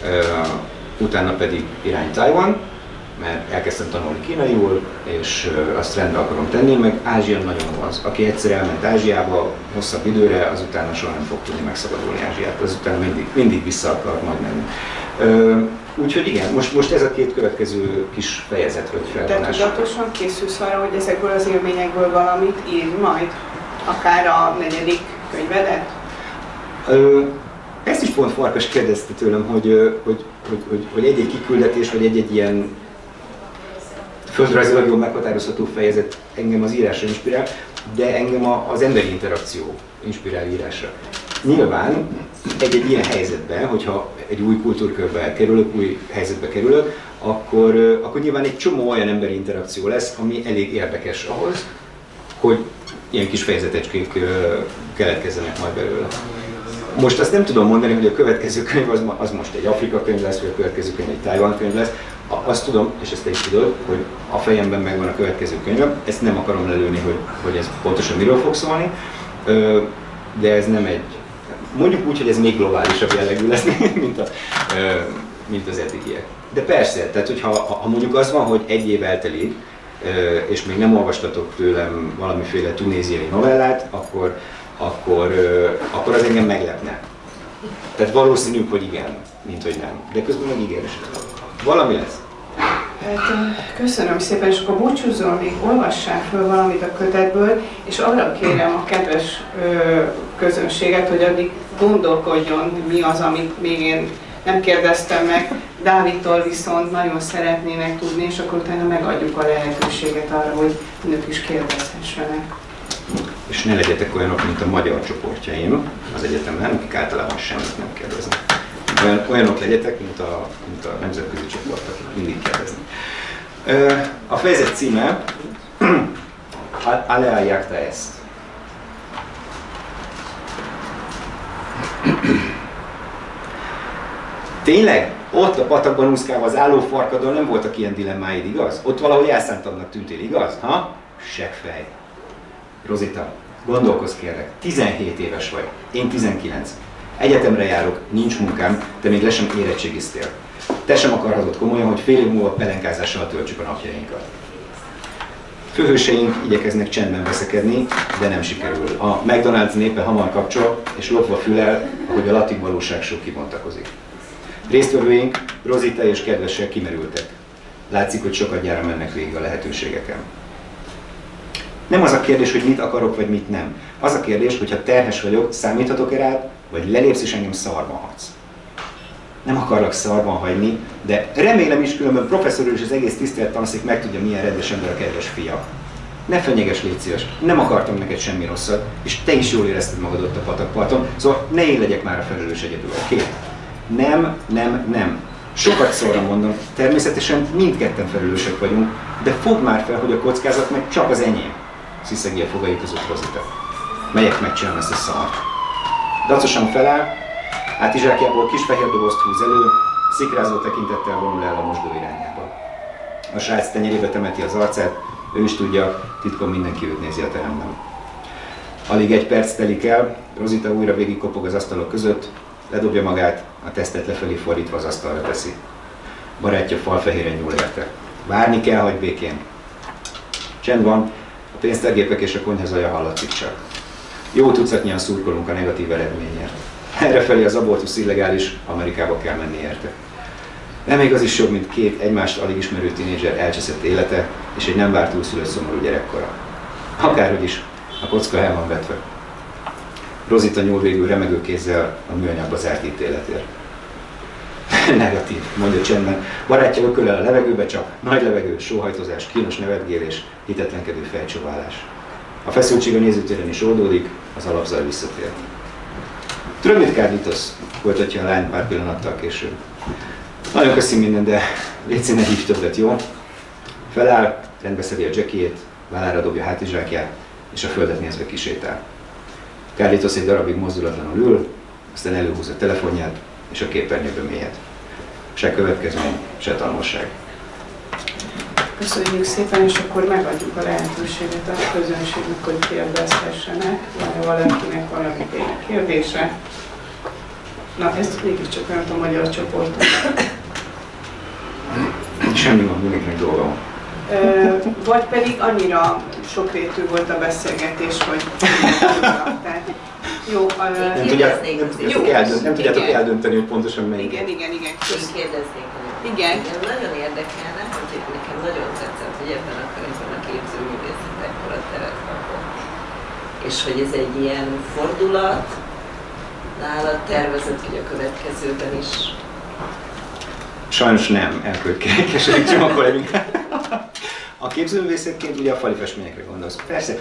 utána pedig irány Tajvan, mert elkezdtem tanulni kínaiul, és azt rendbe akarom tenni, meg Ázsia nagyon az. Aki egyszer elment Ázsiába hosszabb időre, azután soha nem fog tudni megszabadulni Ázsiát, azután mindig, mindig vissza akar majd menni. Úgyhogy igen, most, most ez a két következő kis fejezet, vagy felvonás. Te tudatosan készülsz arra, hogy ezekből az élményekből valamit írj majd? Akár a negyedik könyvedet? Ö, ezt is pont Farkas kérdezte tőlem, hogy, hogy, hogy, hogy, hogy egy-egy kiküldetés, vagy egy-egy ilyen földrajzilag jól meghatározható fejezet engem az írásra inspirál, de engem az emberi interakció inspirál írásra. Nyilván egy-egy ilyen helyzetben, hogyha egy új kultúrkörbe kerülök, új helyzetbe kerülök, akkor, akkor nyilván egy csomó olyan emberi interakció lesz, ami elég érdekes ahhoz, hogy ilyen kis fejezetecskék keletkezzenek majd belőle. Most azt nem tudom mondani, hogy a következő könyv az, az most egy Afrika könyv lesz, vagy a következő könyv egy Tajvan könyv lesz. Azt tudom, és ezt te is tudod, hogy a fejemben megvan a következő könyvem, ezt nem akarom lelőni, hogy, hogy ez pontosan miről fog szólni, de ez nem egy, mondjuk úgy, hogy ez még globálisabb jellegű lesz, mint, a, mint az eddigiek. De persze, tehát hogyha ha mondjuk az van, hogy egy év eltelik, és még nem olvastatok tőlem valamiféle tunéziai novellát, akkor, akkor, akkor az engem meglepne. Tehát valószínű, hogy igen, mint hogy nem. De közben meg ígéres. Valami lesz. Hát, köszönöm szépen, és akkor búcsúzzon, még olvassák föl valamit a kötetből, és arra kérem a kedves ö, közönséget, hogy addig gondolkodjon, hogy mi az, amit még én nem kérdeztem meg. Dávidtól viszont nagyon szeretnének tudni, és akkor utána megadjuk a lehetőséget arra, hogy önök is kérdezhessenek. És ne legyetek olyanok, mint a magyar csoportjaim az egyetemen, akik általában semmit nem kérdeznek. Olyan, olyanok legyetek, mint a, mint a nemzetközi csoport, akik mindig kérdeznek. A fejezet címe Alea jacta est. Tényleg? Ott a patakban úszkálva az állófarkadon nem voltak ilyen dilemmáid, igaz? Ott valahogy elszántabbnak tűntél, igaz? Ha? Seggfej. Rozita, gondolkozz kérlek, tizenhét éves vagy, én tizenkilenc. Egyetemre járok, nincs munkám, de még le sem érettségiztél. Te sem akarhatod komolyan, hogy fél év múlva pelenkázással töltsük a napjainkat. Főhőseink igyekeznek csendben veszekedni, de nem sikerül. A McDonald's népe hamar kapcsol, és lopva fülel, ahogy a latin valóság sok kibontakozik. Résztvevőink Rozita és kedvessel kimerültek. Látszik, hogy sokat gyára mennek végig a lehetőségeken. Nem az a kérdés, hogy mit akarok, vagy mit nem. Az a kérdés, hogy ha terhes vagyok, számíthatok-e rád, vagy lelépsz és engem szarban hagysz. Nem akarlak szarban hagyni, de remélem is, különben professzor úr és az egész tisztelt tanszék megtudja, milyen rendes ember a kedves fia. Ne fenyeges, légy szíves, nem akartam neked semmi rosszat, és te is jól érezted magad ott a patakparton, szóval ne én legyek már a felelős egyedül, oké? Okay? Nem, nem, nem. Sokat szorra mondom, természetesen mindketten felelősek vagyunk, de fogd már fel, hogy a kockázat meg csak az enyém. Sziszegi a fogai között Rozita. Megyek megcsinálni ezt a szart. Dacosan feláll, átizsákjából kis fehér dobozt húz elő, szikrázó tekintettel vonul el a mosdó irányába. A srác tenyerébe temeti az arcát, ő is tudja, titkon mindenki őt nézi a teremben. Alig egy perc telik el, Rozita újra végigkopog az asztalok között, ledobja magát, a tesztet lefelé fordítva az asztalra teszi. Barátja falfehéren nyúl érte. Várni kell, hagy békén. Csend van, a pénztárgépek és a konyha zaja hallatszik csak. Jó tucatnyian szurkolunk a negatív eredményért. Errefelé az abortusz illegális, Amerikába kell menni érte. De még az is jobb, mint két egymást alig ismerő tínédzser elcseszett élete és egy nem várt túlszülött szomorú gyerekkora. Akárhogy is, a kocka el van vetve. Rozita nyúl végül remegő kézzel a műanyagba zárt ítéletért. Negatív, mondja csendben. Barátja ökölel a levegőbe, csak nagy levegő, sóhajtozás, kínos nevetgélés, hitetlenkedő fejcsóválás. A feszültség a nézőtéren is oldódik, az alapzaj visszatér. Tudom, mit kárdítasz? Folytatja a lány pár pillanattal később. Nagyon köszi minden, de légy színe, hívj többet, jó? Feláll, rendbeszedi a jackiét, vállára dobja a hátizsákját, és a földet nézve kisétál. Carlitos egy darabig mozdulatlanul ül, aztán előhúz a telefonját, és a képernyőbe mélyed. Se következmény, se tanulság. Köszönjük szépen, és akkor megadjuk a lehetőséget a közönségnek, hogy kérdezhessenek. Van-e valakinek valamiféle kérdése? Na, ez mégiscsak olyan a magyar csoporton. Semmi van, mindenkinek dolga van. Vagy pedig annyira sokrétű volt a beszélgetés, hogy tehát, jó, nem, tudják, nem, tudjátok, eldönt, nem tudjátok eldönteni, hogy pontosan melyik. Igen, igen, igen. Én kérdeznék, igen. Engem nagyon érdekelne, hogy nekem nagyon tetszett, hogy ebben a könyvben a képzőművészet ekkora teret kapott. És hogy ez egy ilyen fordulat, nálad tervezett, hogy a következőben is. Sajnos nem, elkeserítsem a kollégát. A képzőművészetként ugye a fali festményekre gondolsz. Persze,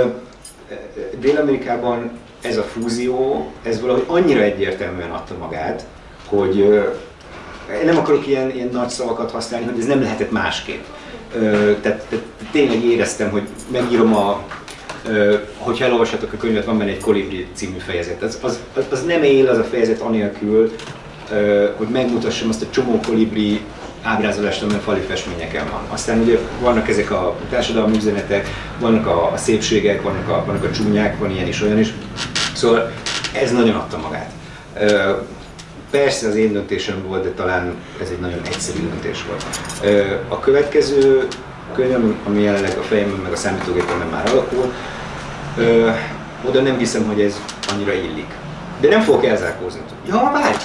Dél-Amerikában ez a fúzió, ez valahogy annyira egyértelműen adta magát, hogy én nem akarok ilyen, ilyen nagy szavakat használni, hogy ez nem lehetett másképp. Tehát, tehát tényleg éreztem, hogy megírom a, hogyha elolvassátok a könyvet, van benne egy Kolibri című fejezet. Az, az, az nem él az a fejezet anélkül, hogy megmutassam azt a csomó kolibri ábrázolást, amely fali festményeken van. Aztán ugye vannak ezek a társadalmi üzenetek, vannak a, a szépségek, vannak a, vannak a csúnyák, van ilyen is, olyan is. Szóval ez nagyon adta magát. Persze az én döntésem volt, de talán ez egy nagyon egyszerű döntés volt. A következő könyv, ami jelenleg a fejemben meg a számítógépemben már alakul, oda nem hiszem, hogy ez annyira illik. De nem fogok elzárkózni. Ja, várj!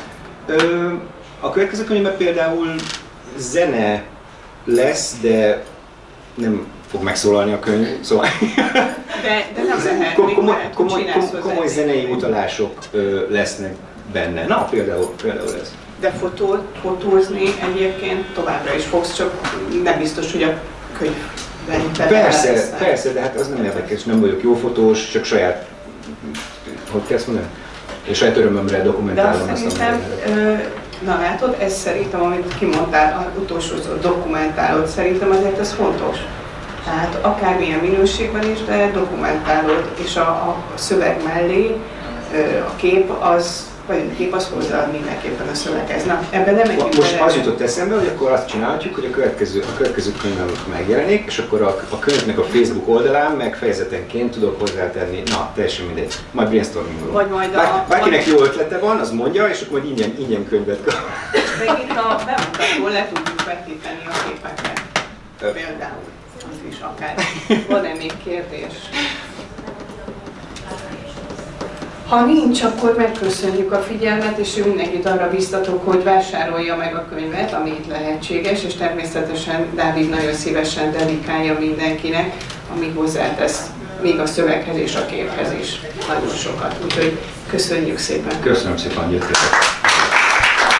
A következő könyvben például zene lesz, de nem fog megszólalni a könyv, szóval... De, de nem lehet, komoly, még lehet, komoly, komoly, komoly zenei utalások ö, lesznek benne. Na, például, például ez. De fotó, fotózni egyébként továbbra is fogsz, csak nem biztos, hogy a könyvben Persze, lesz. persze, de hát az nem érdekes, nem vagyok jó fotós, csak saját... Hogy kell ezt mondani? És saját örömömre dokumentálom azt, amit... Na látod, ez szerintem, amit kimondtál, az utolsó dokumentálod, szerintem azért ez fontos. Tehát akármilyen minőségben is, de dokumentálod, és a, a szöveg mellé a kép az, vagy a kép az hozzá mindenképpen a szöveghez. Na, ebben nem egy Most az jutott eszembe, hogy akkor azt csinálhatjuk, hogy a következő, a következő könyvem megjelenik, és akkor a, a könyvnek a Facebook oldalán meg fejezetenként tudok hozzátenni, na, teljesen mindegy, majd brainstormingolunk. Vagy majd Bár, a... bárkinek jó ötlete van, az mondja, és akkor majd ingyen, ingyen könyvet kap. Még itt a bemutatón le tudjuk vetíteni a képeket. Például. Az is akár. Van-e még kérdés? Ha nincs, akkor megköszönjük a figyelmet, és mindenkit arra biztatok, hogy vásárolja meg a könyvet, ami itt lehetséges, és természetesen Dávid nagyon szívesen dedikálja mindenkinek, ami hozzátesz még a szöveghez és a képhez is nagyon sokat. Úgyhogy köszönjük szépen! Köszönöm szépen, hogy jöttetek!